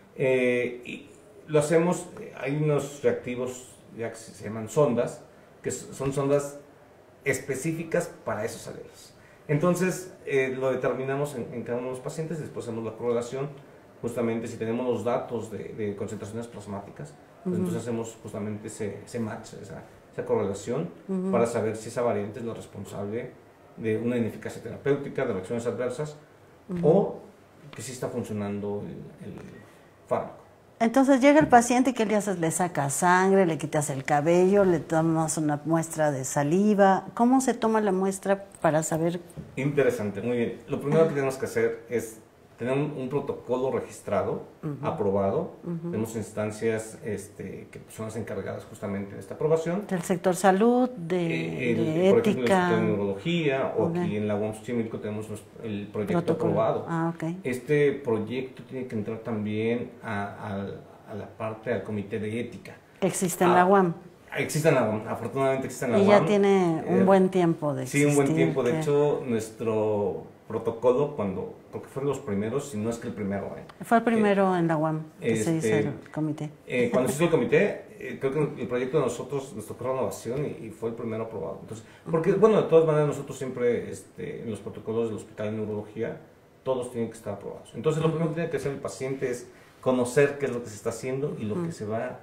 S2: eh, y lo hacemos, hay unos reactivos ya que se llaman sondas, que son sondas específicas para esos alelos. Entonces, eh, lo determinamos en, en cada uno de los pacientes, después hacemos la correlación justamente si tenemos los datos de, de concentraciones plasmáticas, pues uh-huh. entonces hacemos justamente ese, ese match, esa, esa correlación uh-huh. para saber si esa variante es la responsable de una ineficacia terapéutica, de reacciones adversas uh-huh. o que sí está funcionando el, el fármaco.
S1: Entonces llega el paciente y ¿qué le haces? Le sacas sangre, le quitas el cabello, le tomas una muestra de saliva. ¿Cómo se toma la muestra para saber?
S2: Interesante, muy bien. Lo primero que tenemos que hacer es tener un, un protocolo registrado, uh-huh. aprobado. Uh-huh. Tenemos instancias este, que son las encargadas justamente de esta aprobación.
S1: Del sector salud, de,
S2: eh, el,
S1: de
S2: por
S1: ética.
S2: Por ejemplo, el sector de neurología, o okay. aquí en la U A M Xochimilco tenemos el proyecto protocolo. aprobado.
S1: Ah, okay.
S2: Este proyecto tiene que entrar también a, a, a la parte del comité de ética.
S1: ¿Existe en ah, la U A M?
S2: Existe en la U A M, afortunadamente existe en la
S1: y
S2: U A M.
S1: Y ya tiene un eh, buen tiempo de existir.
S2: Sí, un buen tiempo. De
S1: que...
S2: hecho, nuestro protocolo, cuando, porque fueron los primeros, si no es que el primero. Eh.
S1: Fue el primero eh, en la U A M, que este, se hizo el comité.
S2: Eh, cuando se hizo el comité, eh, creo que el proyecto de nosotros nos tocó renovación y, y fue el primero aprobado. Entonces, porque, bueno, de todas maneras, nosotros siempre, este, en los protocolos del Hospital de Neurología, todos tienen que estar aprobados. Entonces, lo primero que tiene que hacer el paciente es conocer qué es lo que se está haciendo y lo que se va,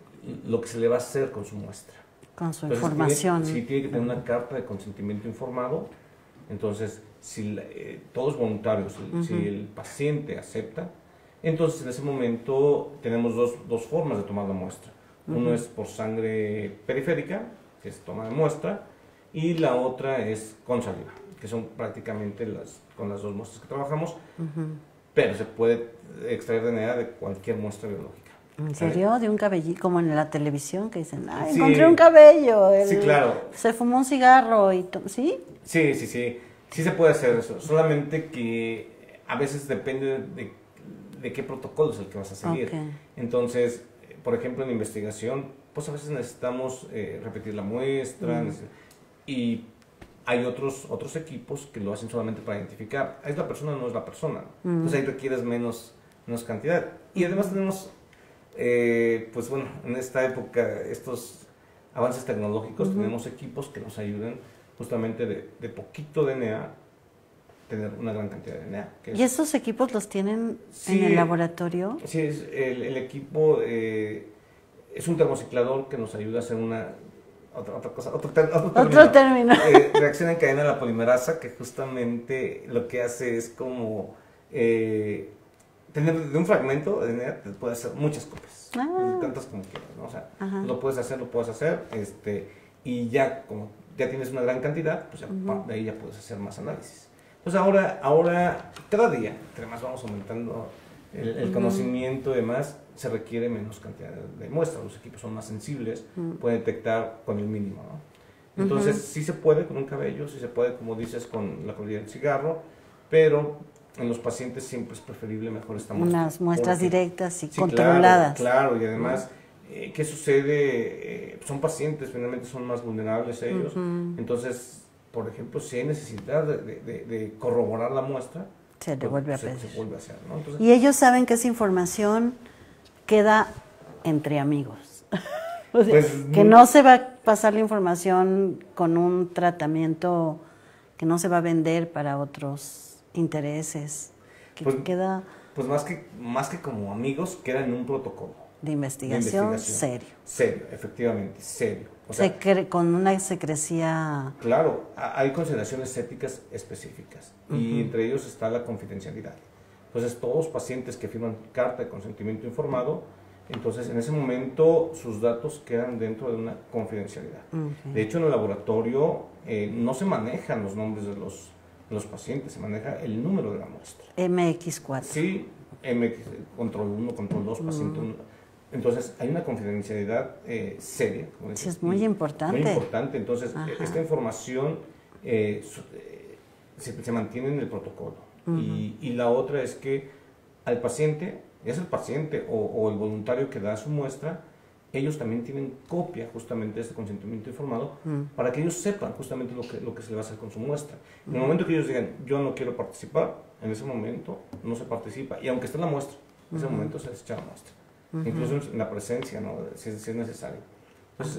S2: lo que se le va a hacer con su muestra.
S1: Con su
S2: Entonces,
S1: información.
S2: Tiene, sí, tiene que tener una carta de consentimiento informado. Entonces, si eh, todos voluntarios, uh-huh. si el paciente acepta, entonces en ese momento tenemos dos, dos formas de tomar la muestra. Uh-huh. Uno es por sangre periférica, que se toma de muestra, y la otra es con saliva, que son prácticamente las, con las dos muestras que trabajamos, uh-huh. pero se puede extraer D N A de cualquier muestra biológica.
S1: ¿En serio? ¿Vale? De un cabellito, como en la televisión, que dicen, ah,
S2: sí.
S1: encontré un cabello. El,
S2: sí, claro.
S1: Se fumó un cigarro y... ¿Sí?
S2: Sí, sí, sí. Sí se puede hacer eso, solamente que a veces depende de, de qué protocolo es el que vas a seguir. Okay. Entonces, por ejemplo, en investigación, pues a veces necesitamos eh, repetir la muestra mm. y hay otros otros equipos que lo hacen solamente para identificar. ¿Es la persona o no es la persona? Mm. Entonces ahí requieres menos, menos cantidad. Y además tenemos, eh, pues bueno, en esta época, estos avances tecnológicos, mm-hmm. tenemos equipos que nos ayudan justamente de, de poquito D N A, tener una gran cantidad de D N A.
S1: ¿Y es, esos equipos los tienen sí, en el laboratorio?
S2: Sí, es, el, el equipo eh, es un termociclador que nos ayuda a hacer una, otra, otra cosa, otro, ter, otro término.
S1: Otro término.
S2: Eh, reacción en cadena de la polimerasa, que justamente lo que hace es como eh, tener de un fragmento de D N A, te puede hacer muchas copias, ah. tantas como quieras, ¿no? O sea, Ajá. lo puedes hacer, lo puedes hacer, este, y ya como ya tienes una gran cantidad, pues ya, uh-huh. de ahí ya puedes hacer más análisis. Entonces ahora, ahora cada día, entre más vamos aumentando el, el uh-huh. conocimiento y demás, se requiere menos cantidad de, de muestras, los equipos son más sensibles, uh-huh. pueden detectar con el mínimo, ¿no? Entonces uh-huh. sí se puede con un cabello, sí se puede, como dices, con la colilla del cigarro, pero en los pacientes siempre es preferible mejor esta muestra.
S1: Unas muestras
S2: porque,
S1: directas y
S2: sí,
S1: controladas.
S2: Claro, claro, y además... Eh, ¿Qué sucede? Eh, son pacientes, finalmente son más vulnerables ellos. Uh-huh. Entonces, por ejemplo, si hay necesidad de, de, de corroborar la muestra,
S1: se le
S2: pues,
S1: vuelve a
S2: se,
S1: pedir.
S2: Se vuelve a hacer, ¿no? Entonces,
S1: y ellos saben que esa información queda entre amigos. O sea, pues, que no se va a pasar la información con un tratamiento que no se va a vender para otros intereses. Que
S2: pues,
S1: queda...
S2: pues más que, más que como amigos, queda en un protocolo.
S1: De investigación,
S2: de investigación
S1: serio.
S2: Serio, efectivamente, serio.
S1: O sea, Se con una secrecía...
S2: Claro, hay consideraciones éticas específicas uh-huh. y entre ellos está la confidencialidad. Entonces, todos los pacientes que firman carta de consentimiento informado, entonces en ese momento sus datos quedan dentro de una confidencialidad. Uh-huh. De hecho, en el laboratorio eh, no se manejan los nombres de los, de los pacientes, se maneja el número de la muestra.
S1: eme equis cuatro.
S2: Sí, M X, control uno, control dos, paciente uno. Uh-huh. Entonces, hay una confidencialidad eh, seria. Como dices,
S1: sí, es muy importante.
S2: Muy importante. Entonces, Ajá. esta información eh, se, se mantiene en el protocolo. Uh-huh. y, y la otra es que al paciente, es el paciente o, o el voluntario que da su muestra, ellos también tienen copia justamente de este consentimiento informado uh-huh. para que ellos sepan justamente lo que, lo que se le va a hacer con su muestra. Uh-huh. En el momento que ellos digan, yo no quiero participar, en ese momento no se participa. Y aunque esté en la muestra, en ese uh-huh. momento se les echa la muestra. Uh-huh. Incluso en la presencia, ¿no? si, es, si es necesario. Entonces,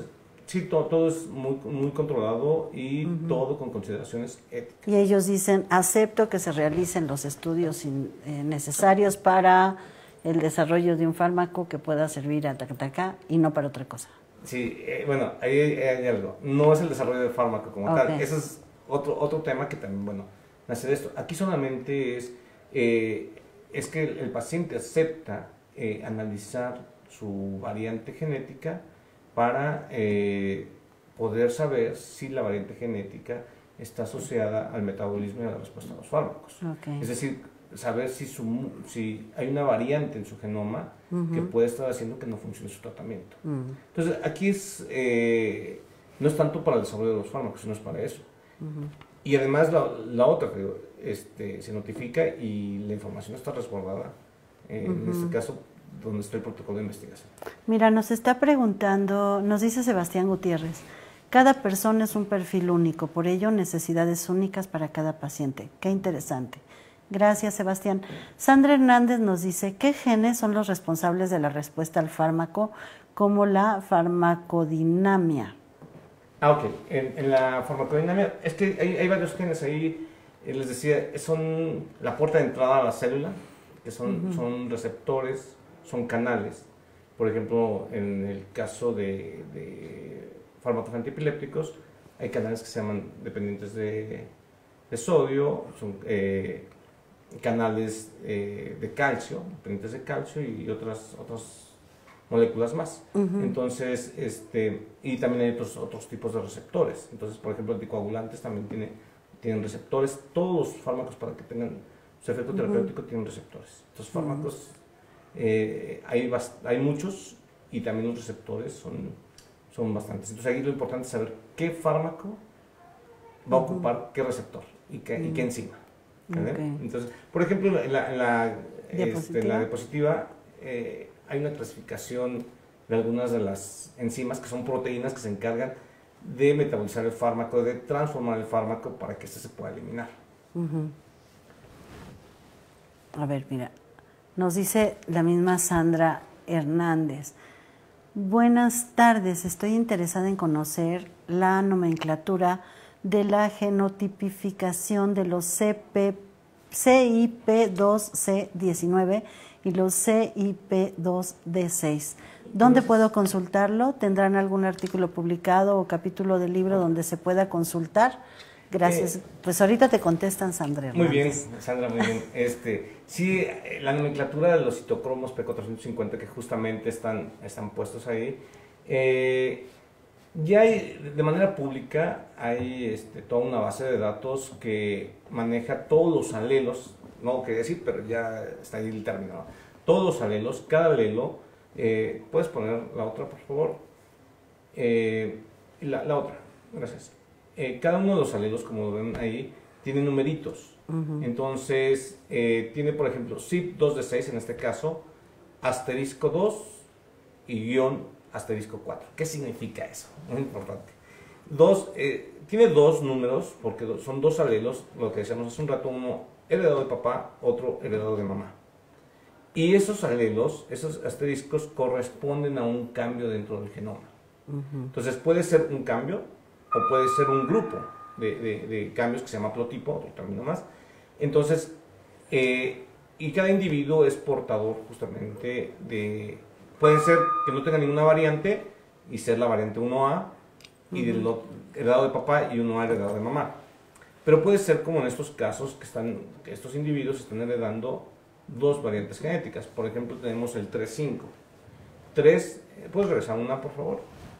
S2: Sí, todo, todo es muy, muy controlado y uh-huh. todo con consideraciones éticas.
S1: Y ellos dicen, acepto que se realicen los estudios in, eh, necesarios para el desarrollo de un fármaco que pueda servir a taca y no para otra cosa.
S2: Sí, eh, bueno, ahí hay, hay algo. No es el desarrollo del fármaco como okay. tal. Ese es otro, otro tema que también, bueno, nace de esto. Aquí solamente es, eh, es que el, el paciente acepta eh, analizar su variante genética para eh, poder saber si la variante genética está asociada al metabolismo y a la respuesta a los fármacos.
S1: Okay.
S2: Es decir, saber si, su, si hay una variante en su genoma uh-huh. que puede estar haciendo que no funcione su tratamiento. Uh-huh. Entonces, aquí es, eh, no es tanto para el desarrollo de los fármacos, sino es para eso. Uh-huh. Y además la, la otra, este, se notifica y la información está resguardada. Eh, uh-huh. En este caso, donde está el protocolo de investigación.
S1: Mira, nos está preguntando, nos dice Sebastián Gutiérrez, cada persona es un perfil único, por ello necesidades únicas para cada paciente. Qué interesante. Gracias, Sebastián. Sandra Hernández nos dice, ¿qué genes son los responsables de la respuesta al fármaco, como la farmacodinamia?
S2: Ah, ok. En, en la farmacodinamia, es que hay, hay varios genes ahí, eh, les decía, son la puerta de entrada a la célula, que son, uh-huh. son receptores, son canales. Por ejemplo, en el caso de, de fármacos antiepilépticos, hay canales que se llaman dependientes de, de sodio, son eh, canales eh, de calcio, dependientes de calcio y otras, otras moléculas más. Uh-huh. Entonces, este, y también hay otros, otros tipos de receptores. Entonces, por ejemplo, anticoagulantes también tiene, tienen receptores. Todos los fármacos, para que tengan su efecto uh-huh. terapéutico, tienen receptores. Estos fármacos... Uh-huh. Eh, hay, hay muchos y también los receptores son, son bastantes. Entonces ahí lo importante es saber qué fármaco va a ocupar uh-huh. qué receptor y qué, uh-huh. y qué enzima. Okay. Entonces, por ejemplo, en la, en la, ¿Diapositiva? Este, en la diapositiva eh, hay una clasificación de algunas de las enzimas que son proteínas que se encargan de metabolizar el fármaco, de transformar el fármaco para que éste se pueda eliminar.
S1: Uh-huh. A ver, mira. Nos dice la misma Sandra Hernández. Buenas tardes, estoy interesada en conocer la nomenclatura de la genotipificación de los C I P dos C diecinueve y los C I P dos D seis. ¿Dónde puedo consultarlo? ¿Tendrán algún artículo publicado o capítulo del libro donde se pueda consultar? Gracias. Eh, pues ahorita te contestan, Sandra Hernández.
S2: Muy bien, Sandra, muy bien. Este, sí, la nomenclatura de los citocromos P cuatrocientos cincuenta que justamente están, están puestos ahí, eh, ya hay, de manera pública, hay este, toda una base de datos que maneja todos los alelos, no quería decir, pero ya está ahí el término, ¿no? Todos los alelos, cada alelo, eh, puedes poner la otra, por favor, eh, la, la otra, gracias. Eh, cada uno de los alelos, como lo ven ahí, tiene numeritos. Uh-huh. Entonces, eh, tiene, por ejemplo, C I P dos D seis, en este caso, asterisco dos y guión asterisco cuatro. ¿Qué significa eso? Muy importante. Dos, eh, tiene dos números, porque son dos alelos, lo que decíamos hace un rato, uno heredado de papá, otro heredado de mamá. Y esos alelos, esos asteriscos, corresponden a un cambio dentro del genoma. Uh-huh. Entonces, puede ser un cambio, o puede ser un grupo de, de, de cambios que se llama haplotipo, otro término más. Entonces, eh, y cada individuo es portador justamente de... Pueden ser que no tenga ninguna variante y ser la variante uno A y uh-huh. del heredado de papá y uno A heredado de mamá. Pero puede ser como en estos casos que, están, que estos individuos están heredando dos variantes genéticas. Por ejemplo, tenemos el tres cinco. tres, ¿puedes regresar una, por favor?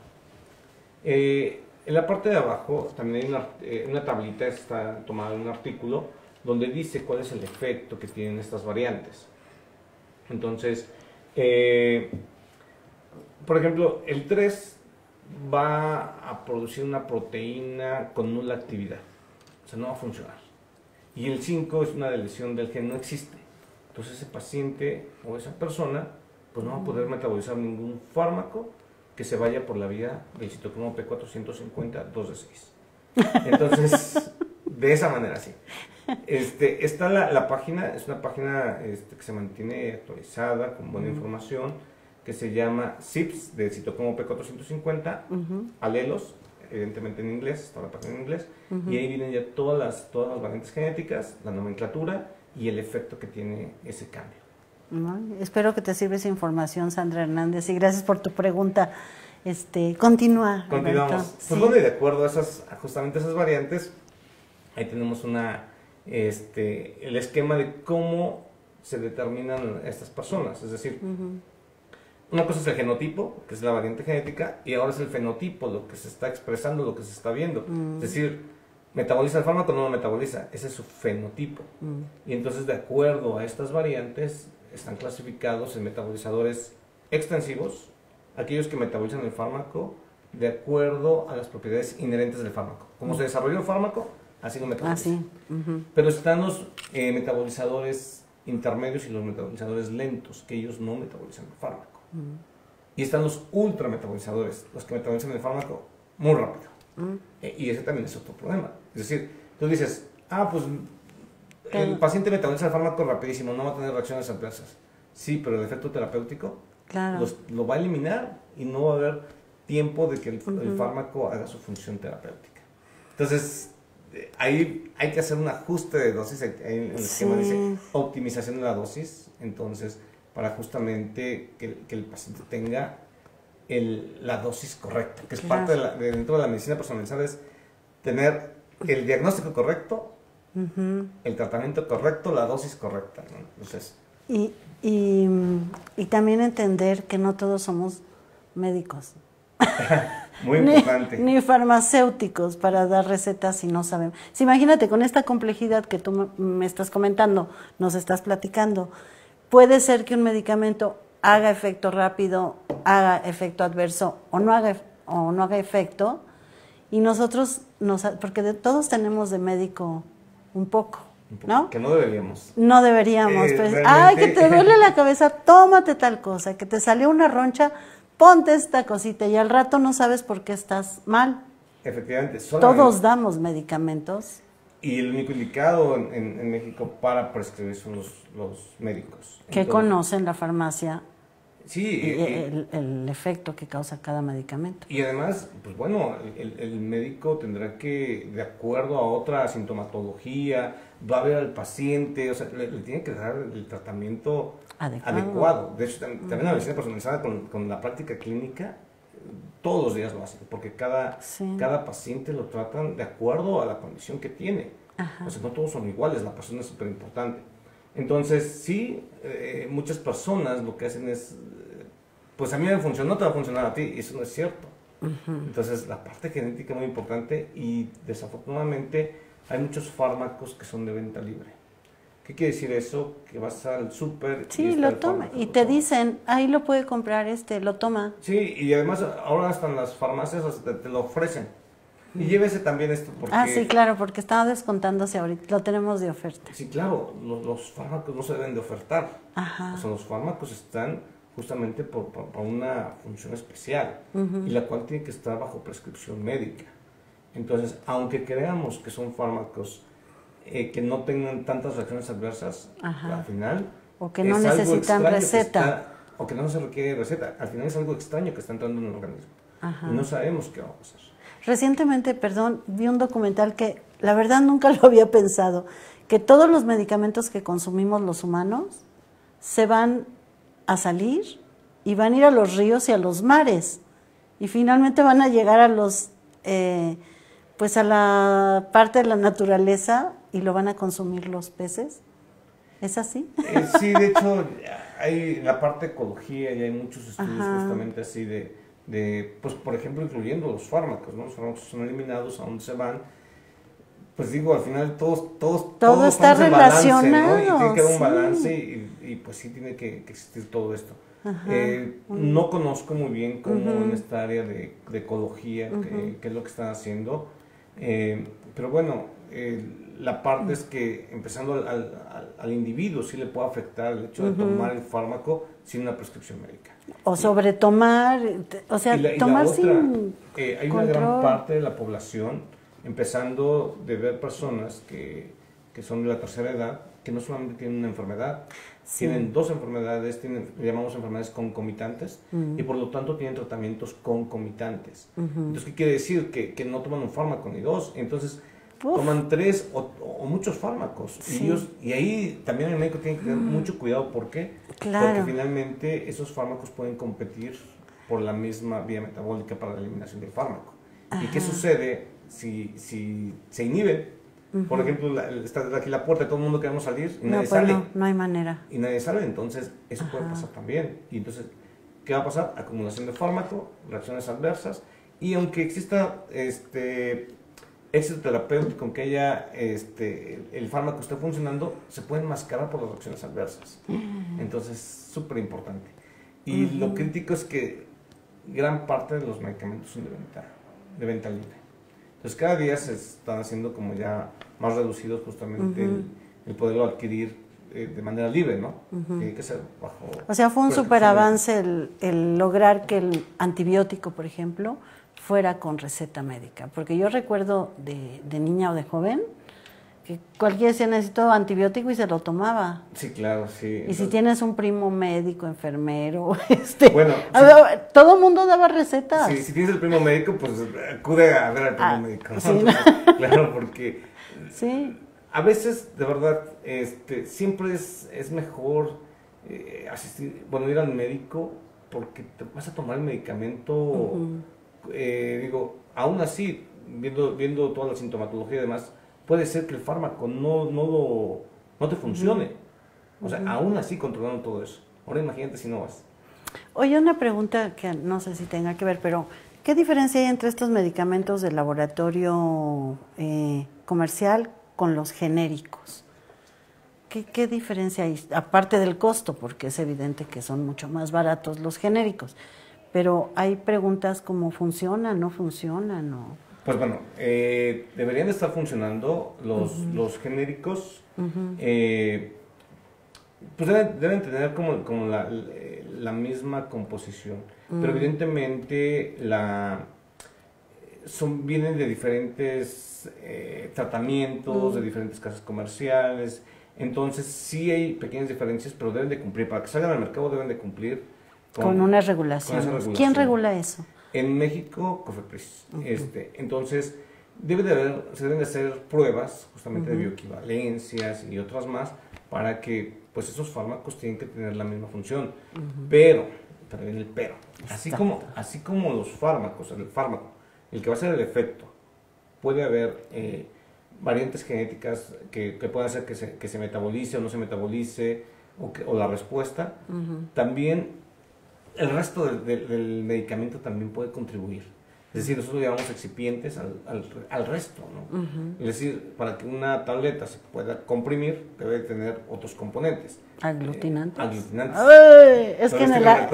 S2: Eh... En la parte de abajo también hay una, eh, una tablita, está tomada de un artículo, donde dice cuál es el efecto que tienen estas variantes. Entonces, eh, por ejemplo, el tres va a producir una proteína con nula actividad, o sea, no va a funcionar. Y el cinco es una deleción del gen, no existe. Entonces ese paciente o esa persona pues no va a poder metabolizar ningún fármaco que se vaya por la vía del citocromo P cuatrocientos cincuenta dos D seis. Entonces, de esa manera, sí. Este, está la, la página, es una página este, que se mantiene actualizada, con buena uh-huh. información. que se llama C I P S, de citocromo P cuatrocientos cincuenta, uh-huh. alelos, evidentemente en inglés, está la página en inglés, uh-huh. y ahí vienen ya todas las, todas las variantes genéticas, la nomenclatura y el efecto que tiene ese cambio.
S1: No, espero que te sirva esa información, Sandra Hernández, y gracias por tu pregunta. Este, continúa.
S2: Continuamos.
S1: Alberto.
S2: Pues
S1: sí.
S2: bueno, y de acuerdo a esas, justamente esas variantes, ahí tenemos una, este, el esquema de cómo se determinan estas personas, es decir, uh-huh. una cosa es el genotipo, que es la variante genética, y ahora es el fenotipo, lo que se está expresando, lo que se está viendo. Uh-huh. Es decir, metaboliza el fármaco o no lo metaboliza, ese es su fenotipo. Uh-huh. Y entonces, de acuerdo a estas variantes, están clasificados en metabolizadores extensivos, aquellos que metabolizan el fármaco de acuerdo a las propiedades inherentes del fármaco. Como uh-huh. se desarrolló el fármaco, así lo metaboliza.
S1: Ah, sí. Uh-huh.
S2: Pero están los eh, metabolizadores intermedios y los metabolizadores lentos, que ellos no metabolizan el fármaco. Uh-huh. Y están los ultrametabolizadores, los que metabolizan el fármaco muy rápido. Uh-huh. Eh, y ese también es otro problema. Es decir, tú dices, ah, pues el uh-huh. paciente metaboliza el fármaco rapidísimo, no va a tener reacciones adversas. Sí, pero el efecto terapéutico claro. los, lo va a eliminar y no va a haber tiempo de que el, uh-huh. el fármaco haga su función terapéutica. Entonces, ahí hay que hacer un ajuste de dosis, en el esquema sí. dice optimización de la dosis, entonces para justamente que, que el paciente tenga el, la dosis correcta, que es claro. parte de, la, de dentro de la medicina personalizada, es tener el diagnóstico correcto, uh-huh. el tratamiento correcto, la dosis correcta, ¿no? Entonces,
S1: y, y, y también entender que no todos somos médicos.
S2: Muy importante.
S1: Ni, ni farmacéuticos para dar recetas si no sabemos. Si imagínate, con esta complejidad que tú me estás comentando, nos estás platicando, puede ser que un medicamento haga efecto rápido, haga efecto adverso o no haga, o no haga efecto, y nosotros, nos, porque de, todos tenemos de médico un poco, ¿no?
S2: Que no deberíamos.
S1: No deberíamos.
S2: Eh,
S1: pues,
S2: realmente...
S1: Ay, que te duele la cabeza, tómate tal cosa, que te salió una roncha, ponte esta cosita y al rato no sabes por qué estás mal.
S2: Efectivamente. Solamente.
S1: Todos damos medicamentos.
S2: Y el único indicado en, en, en México para prescribir son los, los médicos.
S1: Que Entonces, conocen la farmacia.
S2: Sí.
S1: Y,
S2: y,
S1: el, el efecto que causa cada medicamento.
S2: Y además, pues bueno, el, el médico tendrá que, de acuerdo a otra sintomatología, va a ver al paciente, o sea, le, le tiene que dar el tratamiento adecuado. adecuado. De hecho, también, uh-huh. también la medicina personalizada con, con la práctica clínica, todos los días lo hacen, porque cada, sí. cada paciente lo tratan de acuerdo a la condición que tiene. Ajá. O sea, no todos son iguales, la persona es súper importante. Entonces, sí, eh, muchas personas lo que hacen es, pues a mí me funcionó, no te va a funcionar a ti, y eso no es cierto. Uh-huh. Entonces, la parte genética es muy importante y desafortunadamente hay muchos fármacos que son de venta libre. ¿Qué quiere decir eso? Que vas al súper
S1: sí, y lo toma y te dicen, ahí lo puede comprar este, lo toma.
S2: Sí, y además ahora hasta en las farmacias te, te lo ofrecen. Y llévese también esto porque...
S1: Ah, sí, claro, porque estaba descontándose ahorita, lo tenemos de oferta.
S2: Sí, claro, los, los fármacos no se deben de ofertar.
S1: Ajá.
S2: O sea, los fármacos están justamente por, por, por una función especial, uh-huh. y la cual tiene que estar bajo prescripción médica. Entonces, aunque creamos que son fármacos eh, que no tengan tantas reacciones adversas, ajá. al final...
S1: O que no necesitan receta.
S2: Que está, o que no se requiere receta. Al final es algo extraño que está entrando en el organismo. Ajá. Y no sabemos qué va a pasar.
S1: Recientemente, perdón, vi un documental que la verdad nunca lo había pensado, que todos los medicamentos que consumimos los humanos se van a salir y van a ir a los ríos y a los mares y finalmente van a llegar a los, eh, pues a la parte de la naturaleza y lo van a consumir los peces. ¿Es así?
S2: Eh, sí, de hecho, hay la parte de ecología y hay muchos estudios Ajá. justamente así de... de, pues por ejemplo, incluyendo los fármacos, ¿no? Los fármacos son eliminados, a dónde se van, pues digo, al final todos, todos,
S1: todo
S2: todos
S1: está relacionado,
S2: balance, ¿no? Y tiene que haber un
S1: sí.
S2: balance y, y pues sí tiene que, que existir todo esto. Eh, uh-huh. No conozco muy bien cómo uh-huh. en esta área de, de ecología, uh-huh. que, qué es lo que están haciendo, eh, pero bueno, eh, la parte uh-huh. es que empezando al, al, al individuo sí le puede afectar el hecho de uh-huh. tomar el fármaco sin una prescripción médica.
S1: O sobre tomar, o sea,
S2: y la, y
S1: tomar
S2: la otra,
S1: sin
S2: eh, hay
S1: control.
S2: Una gran parte de la población, empezando de ver personas que, que son de la tercera edad, que no solamente tienen una enfermedad, sí. tienen dos enfermedades, tienen, llamamos enfermedades concomitantes, uh-huh. y por lo tanto tienen tratamientos concomitantes. Uh-huh. Entonces, ¿qué quiere decir? Que, que no toman un fármaco ni dos, entonces Uf. toman tres o, o muchos fármacos. Sí. Y, ellos, y ahí también el médico tiene que tener uh-huh. mucho cuidado. ¿Por qué?
S1: Claro.
S2: Porque finalmente esos fármacos pueden competir por la misma vía metabólica para la eliminación del fármaco. Ajá. ¿Y qué sucede si, si se inhibe? Uh-huh. Por ejemplo, la, está aquí la puerta, todo el mundo queremos salir y
S1: no,
S2: nadie
S1: pues
S2: sale.
S1: No, no hay manera.
S2: Y nadie sale, entonces eso Ajá. puede pasar también. Y entonces, ¿qué va a pasar? Acumulación de fármaco, reacciones adversas, y aunque exista este éxito terapéutico, aunque haya este, el fármaco esté funcionando, se puede enmascarar por las reacciones adversas. Uh-huh. Entonces, súper importante. Y uh-huh. lo crítico es que gran parte de los medicamentos son de venta, de venta libre. Entonces cada día se están haciendo como ya más reducidos justamente uh-huh. el, el poderlo adquirir eh, de manera libre, ¿no? Uh-huh. Que hay que ser bajo...
S1: O sea, fue un súper avance el, el lograr que el antibiótico, por ejemplo, fuera con receta médica. Porque yo recuerdo de, de niña o de joven que cualquiera decía necesito antibiótico y se lo tomaba.
S2: Sí, claro, sí.
S1: Y
S2: Entonces,
S1: si tienes un primo médico, enfermero, este,
S2: bueno,
S1: a ver, todo el mundo daba recetas.
S2: Sí, si tienes el primo médico, pues acude a ver al primo ah, médico. ¿No?
S1: Sí, ¿no?
S2: Claro, porque
S1: sí.
S2: a veces, de verdad, este, siempre es, es mejor eh, asistir, bueno, ir al médico porque te vas a tomar el medicamento, uh-huh. eh, digo, aún así, viendo, viendo toda la sintomatología y demás, puede ser que el fármaco no, no, lo, no te funcione. Uh-huh. O sea, uh-huh. aún así controlando todo eso. Ahora imagínate si no vas.
S1: Oye, una pregunta que no sé si tenga que ver, pero ¿qué diferencia hay entre estos medicamentos de laboratorio eh, comercial con los genéricos? ¿Qué, ¿Qué diferencia hay? Aparte del costo, porque es evidente que son mucho más baratos los genéricos. Pero hay preguntas como ¿funcionan, no funcionan? O...
S2: Pues bueno, eh, deberían de estar funcionando los, uh-huh. los genéricos, uh-huh. eh, pues deben, deben tener como, como la, la misma composición, uh-huh. pero evidentemente la, son, vienen de diferentes eh, tratamientos, uh-huh. de diferentes casas comerciales, entonces sí hay pequeñas diferencias, pero deben de cumplir, para que salgan al mercado deben de cumplir
S1: con, con unas regulaciones. Con regulación. ¿Quién regula eso?
S2: En México, COFEPRIS. Uh-huh. este, entonces, debe de haber, se deben de hacer pruebas justamente uh-huh. de bioequivalencias y otras más para que pues esos fármacos tienen que tener la misma función. Uh-huh. Pero, pero viene el pero, así como, así como los fármacos, el fármaco, el que va a ser el efecto, puede haber eh, variantes genéticas que, que puedan hacer que se, que se metabolice o no se metabolice, o, que, o la respuesta, uh-huh. también el resto del, del, del medicamento también puede contribuir. Es decir, nosotros llamamos excipientes al, al, al resto, ¿no? Uh-huh. Es decir, para que una tableta se pueda comprimir, debe tener otros componentes.
S1: ¿Aglutinantes?
S2: Eh, aglutinantes.
S1: Ay, es que en, la,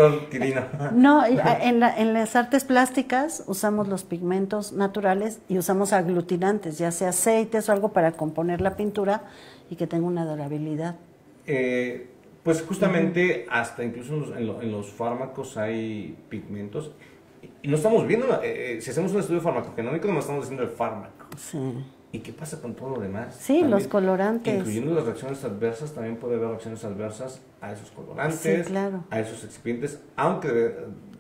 S1: no, en, la, en las artes plásticas usamos los pigmentos naturales y usamos aglutinantes, ya sea aceites o algo para componer la pintura y que tenga una durabilidad.
S2: Eh, Pues justamente uh-huh. hasta incluso en los, en, lo, en los fármacos hay pigmentos y no estamos viendo, eh, si hacemos un estudio farmacogenómico no estamos diciendo el fármaco.
S1: Sí.
S2: ¿Y qué pasa con todo lo demás?
S1: Sí, también, los colorantes.
S2: Incluyendo las reacciones adversas, también puede haber reacciones adversas a esos colorantes,
S1: sí, claro.
S2: a esos excipientes, aunque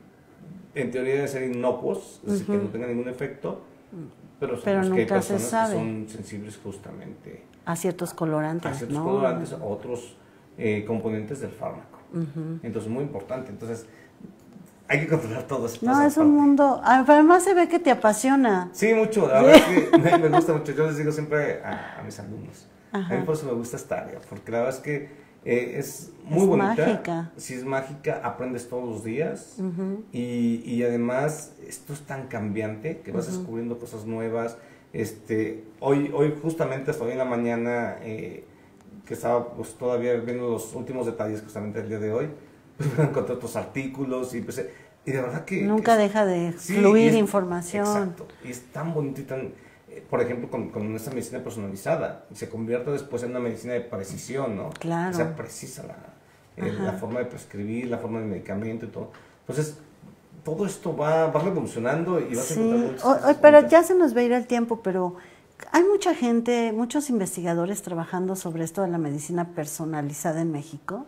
S2: en teoría deben ser inocuos, es decir, uh-huh. que no tengan ningún efecto, pero,
S1: pero nunca
S2: que hay personas
S1: se sabe.
S2: que son sensibles justamente
S1: a ciertos colorantes.
S2: A ciertos
S1: no.
S2: colorantes, a otros eh, componentes del fármaco.
S1: Uh-huh.
S2: Entonces, muy importante. Entonces, hay que controlar todo eso.
S1: No, es un mundo. Además, se ve que te apasiona.
S2: Sí, mucho. La verdad es que me, me gusta mucho. Yo les digo siempre a, a mis alumnos. Ajá. A mí por eso me gusta esta área. Porque la verdad es que eh, es muy
S1: es
S2: bonita.
S1: Mágica.
S2: Sí, es mágica. Aprendes todos los días.
S1: Uh-huh.
S2: y, y además, esto es tan cambiante que vas uh-huh. descubriendo cosas nuevas. Este, hoy, hoy justamente, hasta hoy en la mañana, eh, que estaba pues, todavía viendo los últimos detalles justamente el día de hoy, pues encontré otros artículos y empecé, y de verdad que...
S1: Nunca
S2: que
S1: deja de
S2: sí,
S1: fluir
S2: es,
S1: información.
S2: Exacto, y es tan bonito y tan, eh, por ejemplo, con, con esta medicina personalizada, y se convierte después en una medicina de precisión, ¿no?
S1: Claro.
S2: O sea, precisa la, eh, la forma de prescribir, la forma del medicamento y todo. Entonces, todo esto va, va revolucionando y va
S1: sí.
S2: a encontrar muchas
S1: o, o, Pero ya se nos va a ir el tiempo, pero Hay mucha gente, muchos investigadores trabajando sobre esto de la medicina personalizada en México.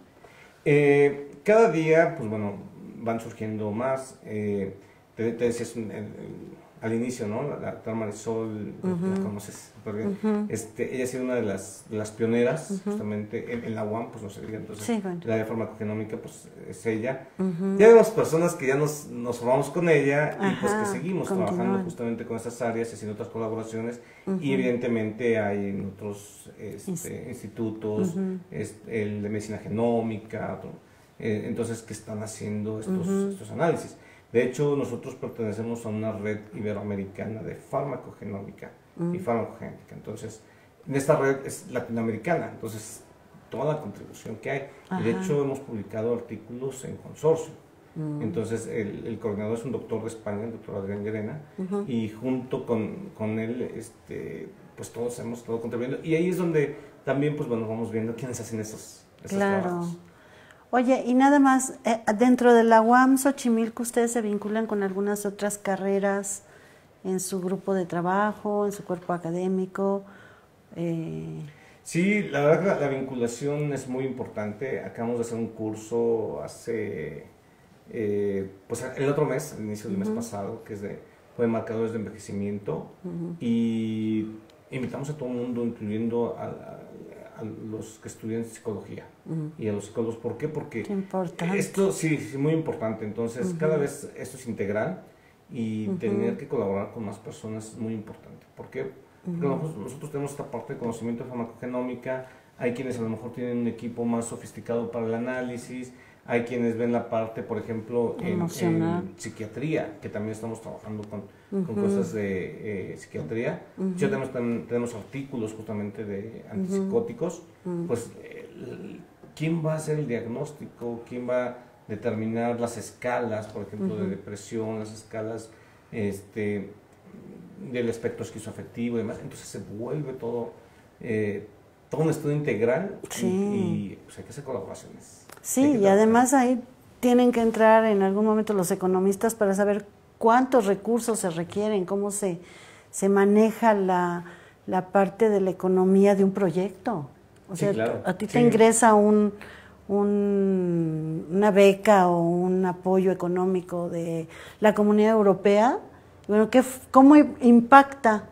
S2: Eh, cada día, pues bueno, van surgiendo más. Eh, te, te decías el, el, al inicio, ¿no? La, la doctora Marisol, uh-huh. la conoces súper bien. Uh-huh. este, ella ha sido una de las, de las pioneras, uh-huh. justamente, en, en la U A M, pues no sé, entonces, sí, bueno. la de farmacogenómica, pues es ella. Uh-huh. Ya vemos personas que ya nos, nos formamos con ella, Ajá, y pues que seguimos continúan. trabajando justamente con estas áreas, haciendo otras colaboraciones, uh-huh. y evidentemente hay otros este, institutos, uh-huh. este, el de medicina genómica, otro, eh, entonces, que están haciendo estos, uh-huh. estos análisis. De hecho, nosotros pertenecemos a una red iberoamericana de farmacogenómica mm. y farmacogenética. Entonces, en esta red es latinoamericana, entonces, toda la contribución que hay. Ajá. Y de hecho, hemos publicado artículos en consorcio. Mm. Entonces, el, el coordinador es un doctor de España, el doctor Adrián Llerena, uh-huh. y junto con, con él, este, pues todos hemos estado contribuyendo. Y ahí es donde también, pues bueno, vamos viendo quiénes hacen esos, esos
S1: claro.
S2: trabajos.
S1: Oye, y nada más, eh, dentro de la U A M Xochimilco, ¿ustedes se vinculan con algunas otras carreras en su grupo de trabajo, en su cuerpo académico? Eh...
S2: Sí, la verdad que la, la vinculación es muy importante. Acabamos de hacer un curso hace, eh, pues el otro mes, al inicio del uh-huh. mes pasado, que es de, fue de marcadores de envejecimiento, uh-huh. y invitamos a todo el mundo, incluyendo a, a a los que estudian psicología uh-huh. y a los psicólogos. ¿Por qué? Porque
S1: qué
S2: esto sí es muy importante. Entonces, uh-huh. cada vez esto es integral y uh-huh. tener que colaborar con más personas es muy importante. ¿Por qué? Porque uh-huh. nosotros, nosotros tenemos esta parte de conocimiento de farmacogenómica, hay quienes a lo mejor tienen un equipo más sofisticado para el análisis, hay quienes ven la parte, por ejemplo, en, en psiquiatría, que también estamos trabajando con, uh-huh. con cosas de eh, psiquiatría. Uh-huh. Ya tenemos, tenemos artículos justamente de antipsicóticos. Uh-huh. Pues, eh, ¿quién va a hacer el diagnóstico? ¿Quién va a determinar las escalas, por ejemplo, uh-huh. de depresión, las escalas este, del espectro esquizoafectivo y demás? Entonces se vuelve todo, eh, todo un estudio integral sí. y, y pues, hay que hacer colaboraciones.
S1: Sí, y además ahí tienen que entrar en algún momento los economistas para saber cuántos recursos se requieren, cómo se, se maneja la, la parte de la economía de un proyecto. O sea, sí, claro. a ti te sí. ingresa un, un, una beca o un apoyo económico de la Comunidad Europea. Bueno, ¿qué, ¿cómo impacta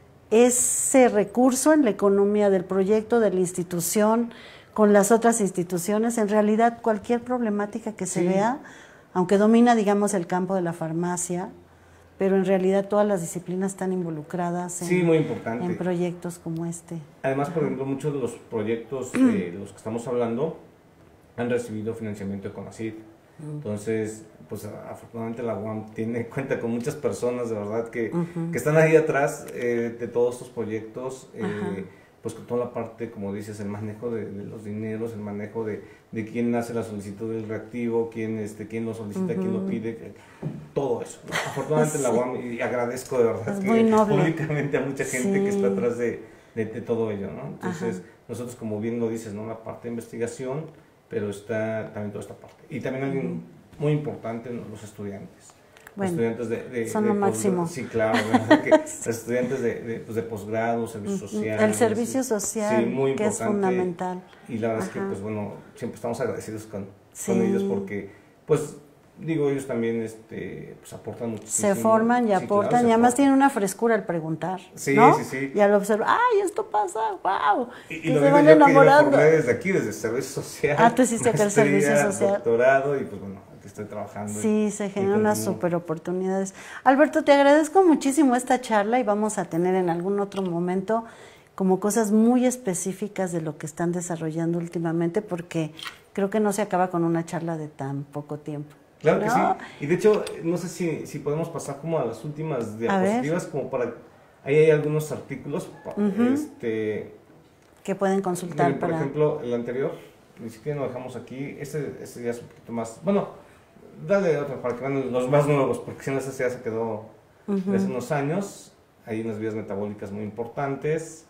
S1: ese recurso en la economía del proyecto, de la institución, con las otras instituciones? En realidad, cualquier problemática que se sí. vea, aunque domina, digamos, el campo de la farmacia, pero en realidad todas las disciplinas están involucradas en,
S2: sí, muy importante.
S1: en proyectos como este.
S2: Además, por ejemplo, muchos de los proyectos de los que estamos hablando han recibido financiamiento de CONACYT. Entonces, pues afortunadamente la U A M tiene cuenta con muchas personas, de verdad, que, uh-huh. que están ahí atrás eh, de todos estos proyectos. Eh, pues con toda la parte, como dices, el manejo de, de los dineros, el manejo de, de quién hace la solicitud del reactivo, quién, este, quién lo solicita, uh-huh. quién lo pide, todo eso, ¿no? Afortunadamente sí. la U A M, y agradezco de verdad que públicamente a mucha gente sí. que está atrás de, de, de todo ello, ¿no? Entonces, Ajá. nosotros, como bien lo dices, ¿no? La parte de investigación, pero está también toda esta parte. Y también alguien uh-huh. muy importante, ¿no? Los estudiantes.
S1: Bueno,
S2: estudiantes de, de,
S1: son
S2: de
S1: lo máximo.
S2: Sí, claro, ¿verdad? Que los estudiantes de, de, pues de posgrado, servicio social.
S1: El servicio social,
S2: sí, muy
S1: que es fundamental.
S2: Y la verdad Ajá. es que, pues bueno, siempre estamos agradecidos con, sí. con ellos porque, pues, digo, ellos también este, pues, aportan muchísimo.
S1: Se forman y sí, aportan, claro, y además aportan. Tienen una frescura al preguntar,
S2: sí,
S1: ¿no?
S2: Sí, sí,
S1: y al observar, ¡ay, esto pasa! ¡Wow!
S2: Y, y lo se van yo enamorando. Que yo me formé desde aquí, desde el servicio social.
S1: Ah, tú hiciste acá el servicio social.
S2: Doctorado, y pues bueno, estoy trabajando.
S1: Sí, se generan unas super oportunidades. Alberto, te agradezco muchísimo esta charla y vamos a tener en algún otro momento como cosas muy específicas de lo que están desarrollando últimamente, porque creo que no se acaba con una charla de tan poco tiempo.
S2: Claro
S1: ¿no?
S2: que sí. Y de hecho, no sé si, si podemos pasar como a las últimas diapositivas, como para... Ahí hay algunos artículos uh-huh. este,
S1: que pueden consultar.
S2: Por
S1: para...
S2: ejemplo, el anterior, ni siquiera lo dejamos aquí. Este, este ya es un poquito más... Bueno, dale otro para que vean los más nuevos, porque si no, ese ya se quedó uh-huh. de hace unos años. Hay unas vías metabólicas muy importantes.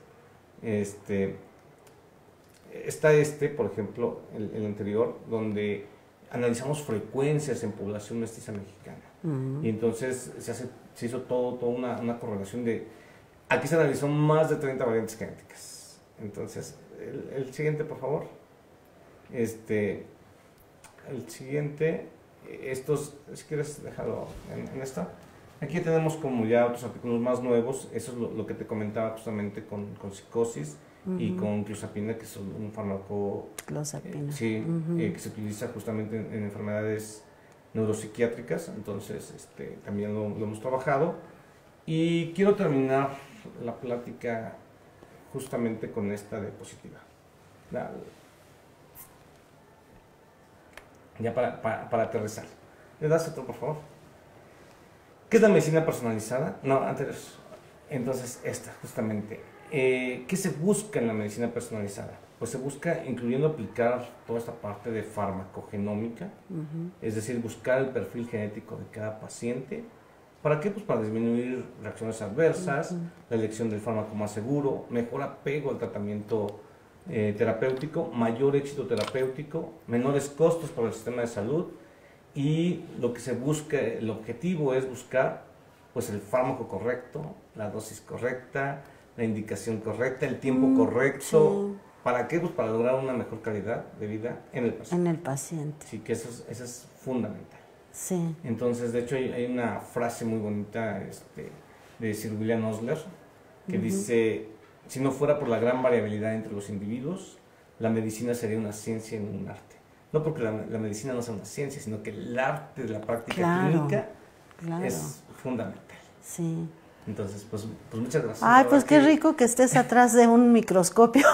S2: Este, está este, por ejemplo, el, el anterior, donde analizamos frecuencias en población mestiza mexicana. Uh-huh. Y entonces se, hace, se hizo todo, toda una, una correlación de Aquí se analizó más de treinta variantes genéticas. Entonces, el, el siguiente, por favor. Este, el siguiente, estos, si quieres dejarlo en, en esta. Aquí tenemos como ya otros artículos más nuevos, eso es lo, lo que te comentaba justamente con, con psicosis uh-huh. y con clozapina, que es un fármaco
S1: clozapina.
S2: Eh, sí,
S1: uh-huh.
S2: eh, que se utiliza justamente en, en enfermedades neuropsiquiátricas, entonces este, también lo, lo hemos trabajado. Y quiero terminar la plática justamente con esta diapositiva. La, ya para, para, para aterrizar. ¿Le das otro, por favor? ¿Qué es la medicina personalizada? No, antes. Entonces, esta, justamente. Eh, ¿Qué se busca en la medicina personalizada? Pues se busca incluyendo aplicar toda esta parte de farmacogenómica, uh-huh. es decir, buscar el perfil genético de cada paciente. ¿Para qué? Pues para disminuir reacciones adversas, uh-huh. la elección del fármaco más seguro, mejor apego al tratamiento eh, terapéutico, mayor éxito terapéutico, menores costos para el sistema de salud. Y lo que se busca, el objetivo es buscar pues el fármaco correcto, la dosis correcta, la indicación correcta, el tiempo mm, correcto. Sí. ¿Para qué? Pues para lograr una mejor calidad de vida en el paciente.
S1: En el paciente.
S2: Sí, que eso es, eso es fundamental.
S1: Sí.
S2: Entonces, de hecho, hay, hay una frase muy bonita este, de Sir William Osler que uh-huh. dice, si no fuera por la gran variabilidad entre los individuos, la medicina sería una ciencia en un arte. No porque la, la medicina no sea una ciencia, sino que el arte de la práctica claro, clínica claro. es fundamental.
S1: Sí.
S2: Entonces, pues, pues muchas gracias.
S1: Ay, pues qué que... rico que estés atrás de un microscopio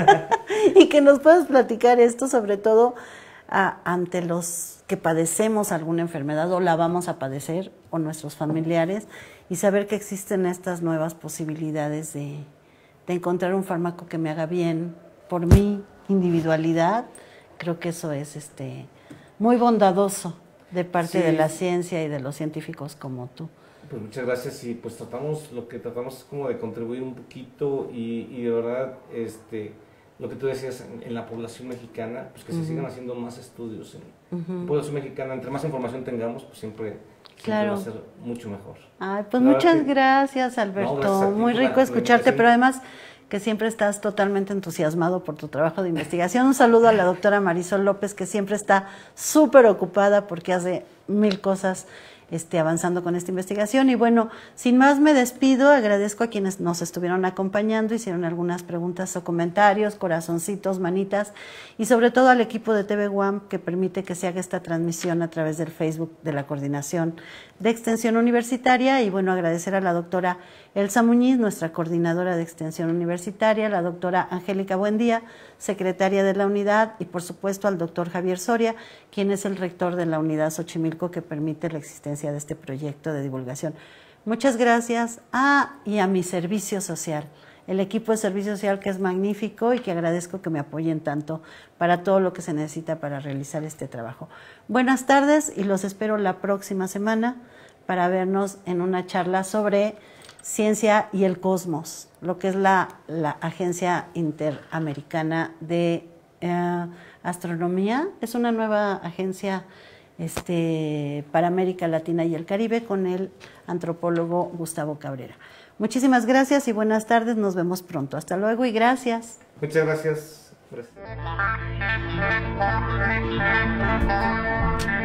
S1: y que nos puedas platicar esto, sobre todo a, ante los que padecemos alguna enfermedad o la vamos a padecer, o nuestros familiares, y saber que existen estas nuevas posibilidades de, de encontrar un fármaco que me haga bien por mi individualidad. Creo que eso es este muy bondadoso de parte sí. de la ciencia y de los científicos como tú.
S2: Pues muchas gracias y pues tratamos, lo que tratamos es como de contribuir un poquito y, y de verdad, este, lo que tú decías en, en la población mexicana, pues que uh-huh. se sigan haciendo más estudios en uh-huh. la población mexicana, entre más información tengamos, pues siempre, siempre claro. va a ser mucho mejor.
S1: Ay, pues la muchas que, gracias, Alberto, no, gracias muy rico escucharte, pero además que siempre estás totalmente entusiasmado por tu trabajo de investigación. Un saludo a la doctora Marisol López, que siempre está súper ocupada porque hace mil cosas Este, avanzando con esta investigación. Y bueno, sin más me despido, agradezco a quienes nos estuvieron acompañando, hicieron algunas preguntas o comentarios, corazoncitos, manitas, y sobre todo al equipo de T V UAM que permite que se haga esta transmisión a través del Facebook de la Coordinación de Extensión Universitaria. Y bueno, agradecer a la doctora Elsa Muñiz, nuestra coordinadora de Extensión Universitaria, la doctora Angélica Buendía, secretaria de la unidad, y por supuesto al doctor Javier Soria, quien es el rector de la unidad Xochimilco, que permite la existencia de este proyecto de divulgación. Muchas gracias. Ah, y a mi servicio social, el equipo de servicio social, que es magnífico y que agradezco que me apoyen tanto para todo lo que se necesita para realizar este trabajo. Buenas tardes y los espero la próxima semana para vernos en una charla sobre ciencia y el cosmos, lo que es la, la Agencia Interamericana de eh, Astronomía. Es una nueva agencia este, para América Latina y el Caribe, con el antropólogo Gustavo Cabrera. Muchísimas gracias y buenas tardes, nos vemos pronto. Hasta luego y gracias.
S2: Muchas gracias. Gracias.